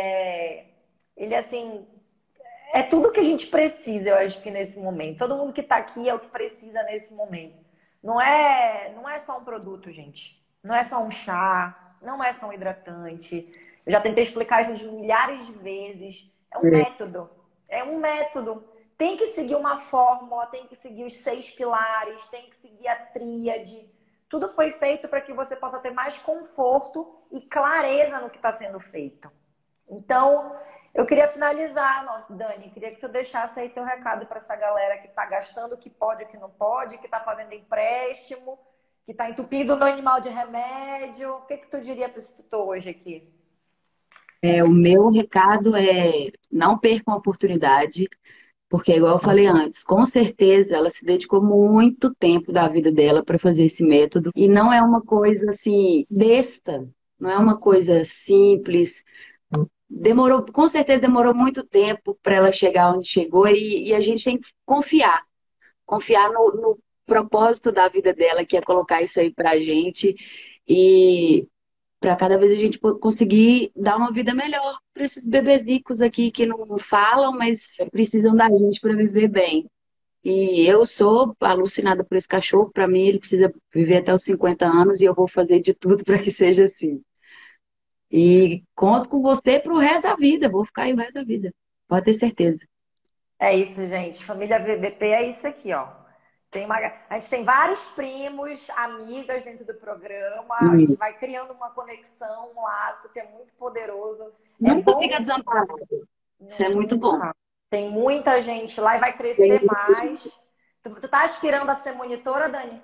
ele assim, é tudo que a gente precisa, eu acho que nesse momento. Todo mundo que tá aqui é o que precisa nesse momento. Não é só um produto, gente. Não é só um chá, não é só um hidratante. Eu já tentei explicar isso milhares de vezes. É um É, método. É um método. Tem que seguir uma fórmula, tem que seguir os 6 pilares, tem que seguir a tríade. Tudo foi feito para que você possa ter mais conforto e clareza no que está sendo feito. Então, eu queria finalizar, Dani, queria que tu deixasse aí teu recado para essa galera que está gastando o que pode e o que não pode, que está fazendo empréstimo, que está entupindo no animal de remédio. O que que tu diria para esse tutor hoje aqui? o meu recado é não percam a oportunidade, porque, igual eu falei antes, com certeza ela se dedicou muito tempo da vida dela para fazer esse método, e não é uma coisa assim, besta, não é uma coisa simples. Demorou, com certeza demorou muito tempo para ela chegar onde chegou, e a gente tem que confiar no propósito da vida dela, que é colocar isso aí pra gente. E para cada vez a gente conseguir dar uma vida melhor para esses bebezicos aqui que não falam, mas precisam da gente para viver bem. E eu sou alucinada por esse cachorro. Para mim, ele precisa viver até os 50 anos e eu vou fazer de tudo para que seja assim. E conto com você para o resto da vida. Vou ficar aí o resto da vida. Pode ter certeza. É isso, gente. Família VBP é isso aqui, ó. A gente tem vários primos, amigas dentro do programa. A E gente vai criando uma conexão, um laço que é muito poderoso. É nunca fica bom, desamparado. Isso é muito bom. nunca. Tem muita gente lá e vai Tem crescer muita gente. mais. Tu tá aspirando a ser monitora, Dani?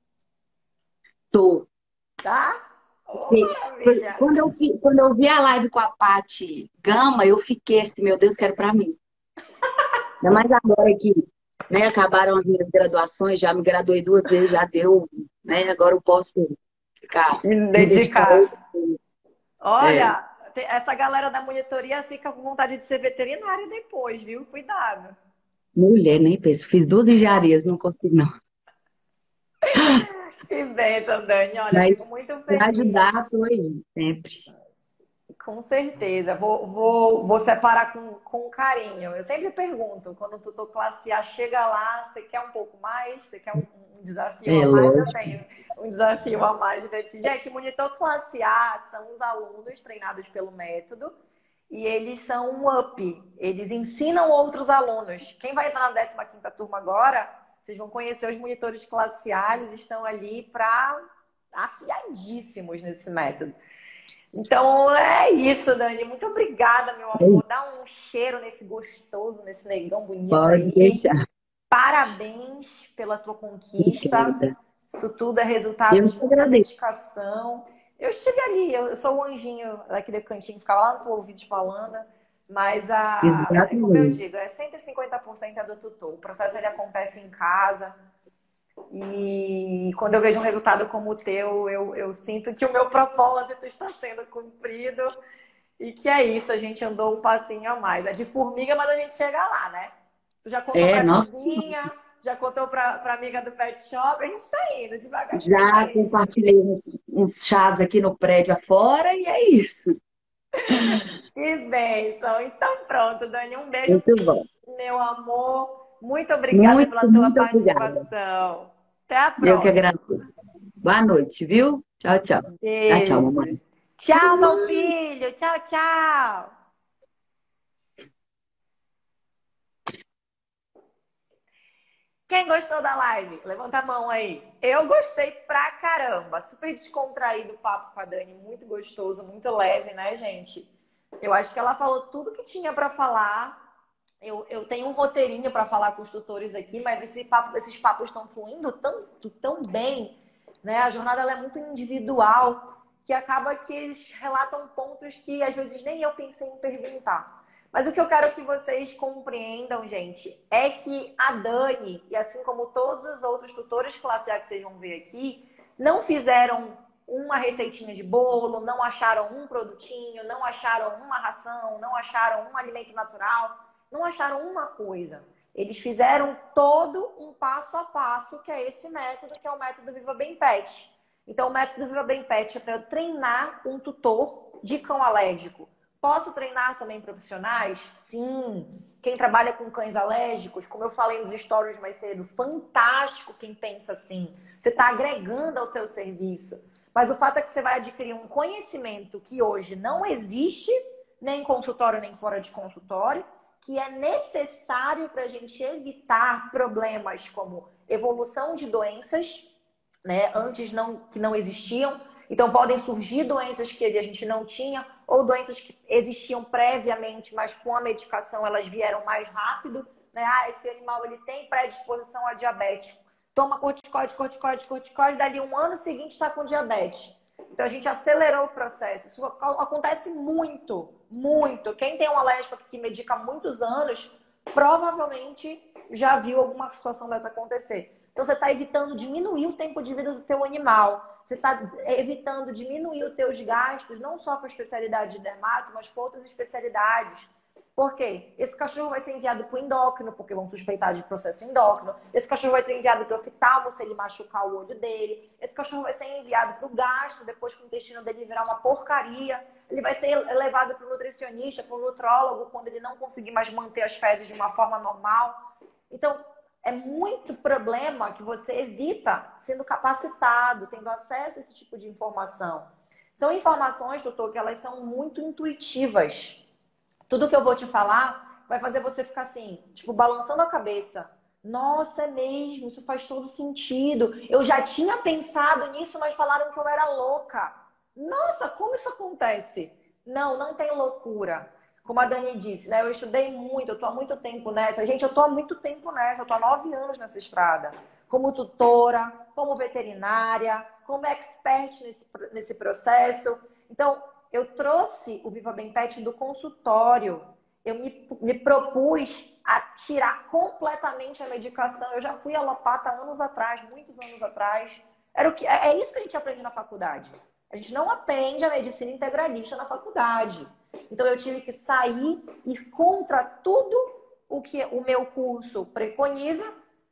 Tô. Tá? Oh, maravilha! Quando eu vi a live com a Paty Gama, eu fiquei assim, meu Deus, quero pra mim. Ainda mais agora que, né, acabaram as minhas graduações, já me graduei 2 vezes, já deu, né? Agora eu posso ficar, Se me dedicar a outra dedicar. coisa. É, Olha, essa galera da monitoria fica com vontade de ser veterinária depois, viu? Cuidado. mulher, nem penso. Fiz 2 engenharias, não consigo, não. Que bênção, Dani. Olha, eu fico Mas muito para ajudar, feliz. tô aí, sempre. Com certeza. Vou separar com carinho. Eu sempre pergunto, quando o tutor classe A chega lá, você quer um pouco mais? Você quer um desafio É a mais? Eu lógico. tenho um desafio a mais pra ti. Gente, monitor classe A são os alunos treinados pelo método e eles são um up. Eles ensinam outros alunos. Quem vai entrar na 15ª turma agora Vocês vão conhecer os monitores de classe A, eles estão ali para afiadíssimos nesse método. Então é isso, Dani. Muito obrigada, meu amor. Dá um cheiro nesse gostoso, nesse negão bonito Pode aí. deixar. Parabéns pela tua conquista. Obrigada. Isso tudo é resultado Eu de te muita agradeço. dedicação. Eu estive ali, eu sou o anjinho daqui do cantinho, ficava lá no teu ouvido falando, mas como eu Exatamente. digo, 150% é do tutor. O processo ele acontece em casa e quando eu vejo um resultado como o teu, eu sinto que o meu propósito está sendo cumprido e que é isso, a gente andou um passinho a mais. É de formiga, mas a gente chega lá, né? Tu já contou É, pra nossa, vizinha, já contou pra amiga do pet shop, a gente tá indo, devagarinho a gente já vai indo. compartilhei uns chás aqui no prédio afora e é isso. Que bênção! Então pronto, Dani, um beijo, Muito bom. meu amor. Muito obrigada pela Muito, tua muito obrigada. participação. Até a Eu que próxima. agradeço. Boa noite, viu? Tchau, tchau. Tchau, tchau, Beijo. mamãe. Tchau, meu filho. Tchau, tchau. Quem gostou da live? Levanta a mão aí. Eu gostei pra caramba. Super descontraído o papo com a Dani. Muito gostoso, muito leve, né, gente? Eu acho que ela falou tudo que tinha pra falar. Eu tenho um roteirinho para falar com os tutores aqui, mas esses papos estão fluindo tão bem, né? A jornada ela é muito individual, que acaba que eles relatam pontos que às vezes nem eu pensei em perguntar. Mas o que eu quero que vocês compreendam, gente, é que a Dani, e assim como todos os outros tutores classe A que vocês vão ver aqui, não fizeram uma receitinha de bolo, não acharam um produtinho, não acharam uma ração, não acharam um alimento natural, não acharam uma coisa. Eles fizeram todo um passo a passo, que é esse método, que é o método Viva Bem Pet. Então, o método Viva Bem Pet é para eu treinar um tutor de cão alérgico. Posso treinar também profissionais? Sim. Quem trabalha com cães alérgicos, como eu falei nos stories mais cedo, fantástico quem pensa assim. Você está agregando ao seu serviço. Mas o fato é que você vai adquirir um conhecimento que hoje não existe, nem em consultório, nem fora de consultório, que é necessário para a gente evitar problemas como evolução de doenças, né, que não existiam. Então, podem surgir doenças que a gente não tinha, ou doenças que existiam previamente, mas com a medicação elas vieram mais rápido. Né? Esse animal ele tem predisposição a diabetes. Toma corticoide, dali um ano seguinte está com diabetes. Então, a gente acelerou o processo. Isso acontece muito, muito. Quem tem um alérgico que medica há muitos anos, provavelmente já viu alguma situação dessa acontecer. Então, você está evitando diminuir o tempo de vida do teu animal. Você está evitando diminuir os teus gastos, não só com a especialidade de dermato, mas com outras especialidades. Por quê? Esse cachorro vai ser enviado para o endócrino, porque vão suspeitar de processo endócrino. Esse cachorro vai ser enviado para o oftalmo, se ele machucar o olho dele. Esse cachorro vai ser enviado para o gastro, depois que o intestino dele virar uma porcaria. Ele vai ser levado para o nutricionista, para o nutrólogo, quando ele não conseguir mais manter as fezes de uma forma normal. Então, é muito problema que você evita sendo capacitado, tendo acesso a esse tipo de informação. São informações, doutor, que elas são muito intuitivas. Tudo que eu vou te falar vai fazer você ficar assim, tipo, balançando a cabeça. Nossa, é mesmo, isso faz todo sentido. Eu já tinha pensado nisso, mas falaram que eu era louca. Nossa, como isso acontece? Não, não tem loucura. Como a Dani disse, né? Eu estudei muito, eu tô há muito tempo nessa. Gente, eu tô há muito tempo nessa, eu tô há 9 anos nessa estrada. Como tutora, como veterinária, como expert nesse processo. Então, eu trouxe o Viva Bem Pet do consultório. Eu me propus a tirar completamente a medicação. Eu já fui alopata anos atrás, muitos anos atrás. É isso que a gente aprende na faculdade. A gente não aprende a medicina integralista na faculdade. Então, eu tive que sair, ir contra tudo o que o meu curso preconiza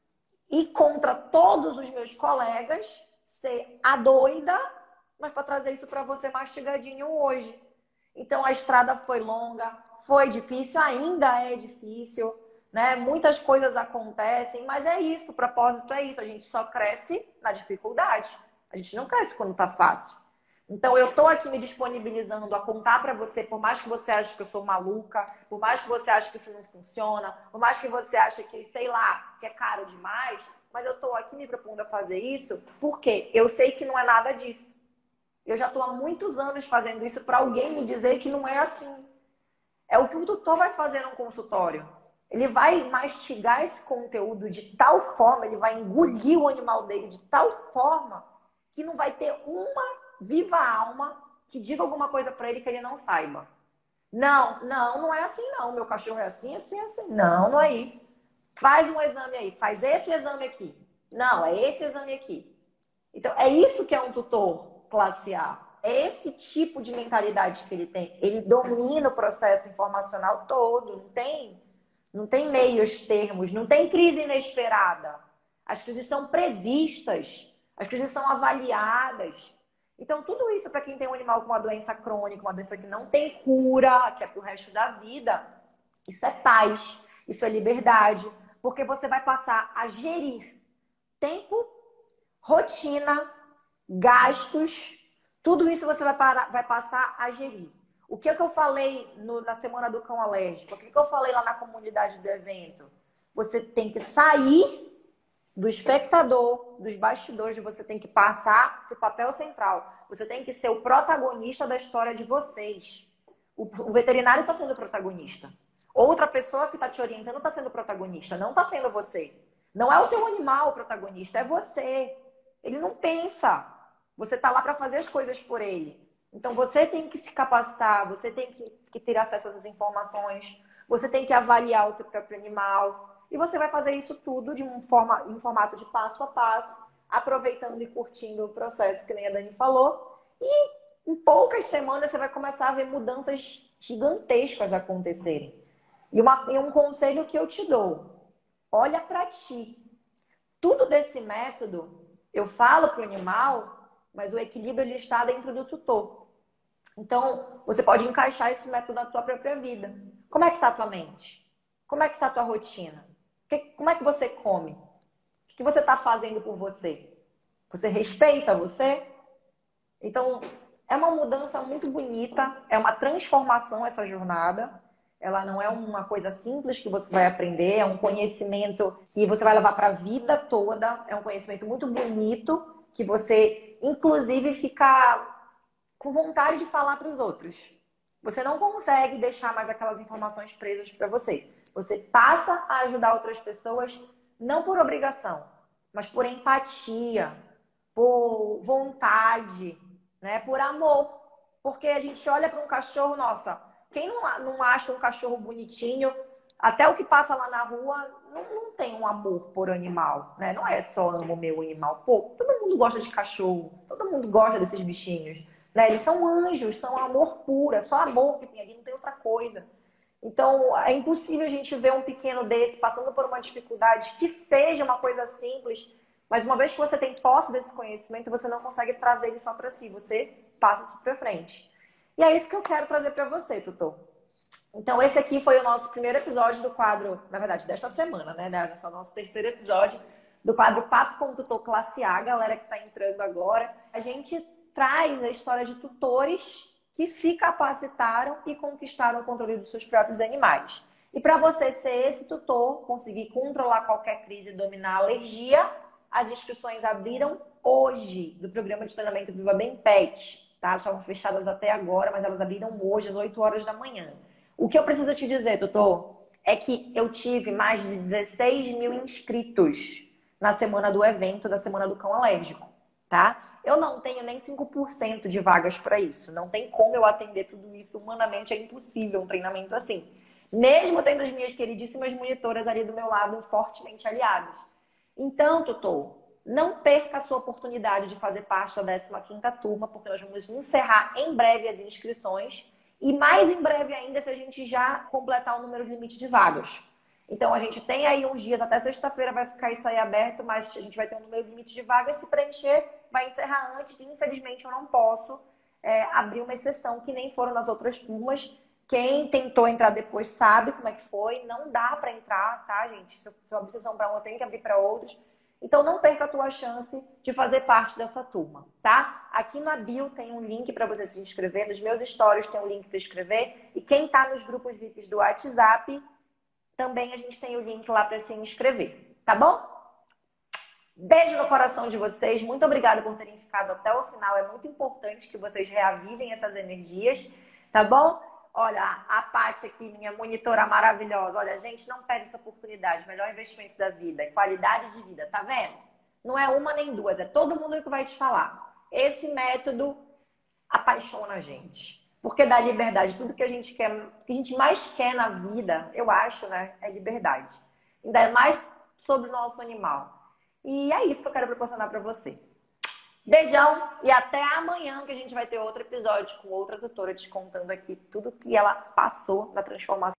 e contra todos os meus colegas, ser a doida, mas para trazer isso para você mastigadinho hoje. Então, a estrada foi longa, foi difícil, ainda é difícil, né? Muitas coisas acontecem, mas é isso, o propósito é isso. A gente só cresce na dificuldade. A gente não cresce quando tá fácil. Então, eu tô aqui me disponibilizando a contar para você, por mais que você ache que eu sou maluca, por mais que você ache que isso não funciona, por mais que você ache que, sei lá, que é caro demais, mas eu tô aqui me propondo a fazer isso porque eu sei que não é nada disso. Eu já tô há muitos anos fazendo isso para alguém me dizer que não é assim. É o que o tutor vai fazer no consultório. Ele vai mastigar esse conteúdo de tal forma, ele vai engolir o animal dele de tal forma que não vai ter uma viva alma que diga alguma coisa para ele que ele não saiba. Não é assim não. Meu cachorro é assim, assim, assim. Não é isso. Faz um exame aí, faz esse exame aqui. Não, é esse exame aqui. Então, é isso que é um tutor classe A. É esse tipo de mentalidade que ele tem. Ele domina o processo informacional todo. Não tem meios termos, não tem crise inesperada. As crises são previstas, as crises são avaliadas. Então, tudo isso para quem tem um animal com uma doença crônica, uma doença que não tem cura, que é pro resto da vida, isso é paz, isso é liberdade, porque você vai passar a gerir tempo, rotina, gastos, tudo isso você vai passar a gerir. O que é que eu falei na Semana do Cão Alérgico? O que é que eu falei lá na comunidade do evento? Você tem que sair do espectador, dos bastidores, você tem que passar para o papel central. Você tem que ser o protagonista da história de vocês. O veterinário está sendo o protagonista. Outra pessoa que está te orientando está sendo o protagonista, não está sendo você. Não é o seu animal o protagonista, é você. Ele não pensa. Você está lá para fazer as coisas por ele. Então você tem que se capacitar, você tem que ter acesso a essas informações, você tem que avaliar o seu próprio animal. E você vai fazer isso tudo em formato de passo a passo, aproveitando e curtindo o processo, que nem a Dani falou. E em poucas semanas você vai começar a ver mudanças gigantescas acontecerem. E um conselho que eu te dou: olha para ti. Tudo desse método, eu falo para o animal, mas o equilíbrio ele está dentro do tutor. Então, você pode encaixar esse método na tua própria vida. Como é que está a tua mente? Como é que está a tua rotina? Como é que você come? O que você está fazendo por você? Você respeita você? Então, é uma mudança muito bonita, é uma transformação essa jornada. Ela não é uma coisa simples que você vai aprender, é um conhecimento que você vai levar para a vida toda, é um conhecimento muito bonito que você, inclusive, fica com vontade de falar para os outros. Você não consegue deixar mais aquelas informações presas para você. Você passa a ajudar outras pessoas, não por obrigação, mas por empatia, por vontade, né? Por amor. Porque a gente olha para um cachorro, nossa, quem não acha um cachorro bonitinho, até o que passa lá na rua, não tem um amor por animal, né? Não é só amo meu animal. Pô, todo mundo gosta de cachorro, todo mundo gosta desses bichinhos, né? Eles são anjos, são amor puro, é só amor que tem ali, não tem outra coisa. Então, é impossível a gente ver um pequeno desse passando por uma dificuldade que seja uma coisa simples, mas uma vez que você tem posse desse conhecimento, você não consegue trazer ele só para si, você passa isso para frente. E é isso que eu quero trazer para você, tutor. Então, esse aqui foi o nosso primeiro episódio do quadro, na verdade, desta semana, né? Esse é o nosso terceiro episódio do quadro Papo com o Tutor Classe A, galera que está entrando agora. A gente traz a história de tutores que se capacitaram e conquistaram o controle dos seus próprios animais. E para você ser esse tutor, conseguir controlar qualquer crise e dominar a alergia, as inscrições abriram hoje do programa de treinamento Viva Bem Pet. Tá? Estavam fechadas até agora, mas elas abriram hoje às 8 horas da manhã. O que eu preciso te dizer, tutor, é que eu tive mais de 16 mil inscritos na semana do evento, da Semana do Cão Alérgico, tá? Eu não tenho nem 5% de vagas para isso. Não tem como eu atender tudo isso. Humanamente é impossível um treinamento assim. Mesmo tendo as minhas queridíssimas monitoras ali do meu lado, fortemente aliadas. Então, tutor, não perca a sua oportunidade de fazer parte da 15ª turma, porque nós vamos encerrar em breve as inscrições. E mais em breve ainda, se a gente já completar o número limite de vagas. Então, a gente tem aí uns dias, até sexta-feira vai ficar isso aí aberto, mas a gente vai ter um número limite de vagas. Se preencher, vai encerrar antes. Infelizmente, eu não posso abrir uma exceção, que nem foram nas outras turmas. Quem tentou entrar depois sabe como é que foi. Não dá para entrar, tá, gente? Se eu abrir exceção para um, eu tenho que abrir para outros. Então, não perca a tua chance de fazer parte dessa turma, tá? Aqui na bio tem um link para você se inscrever. Nos meus stories tem um link para inscrever. E quem está nos grupos VIPs do WhatsApp, também a gente tem o link lá para se inscrever, tá bom? Beijo no coração de vocês. Muito obrigada por terem ficado até o final. É muito importante que vocês reavivem essas energias, tá bom? Olha, a Paty aqui, minha monitora maravilhosa. Olha, gente, não perde essa oportunidade. Melhor investimento da vida, qualidade de vida, tá vendo? Não é uma nem duas, é todo mundo que vai te falar. Esse método apaixona a gente. Porque dá liberdade. Tudo que a gente quer, que a gente mais quer na vida, eu acho, né? É liberdade. Ainda mais sobre o nosso animal. E é isso que eu quero proporcionar para você. Beijão e até amanhã que a gente vai ter outro episódio com outra tutora te contando aqui tudo que ela passou na transformação.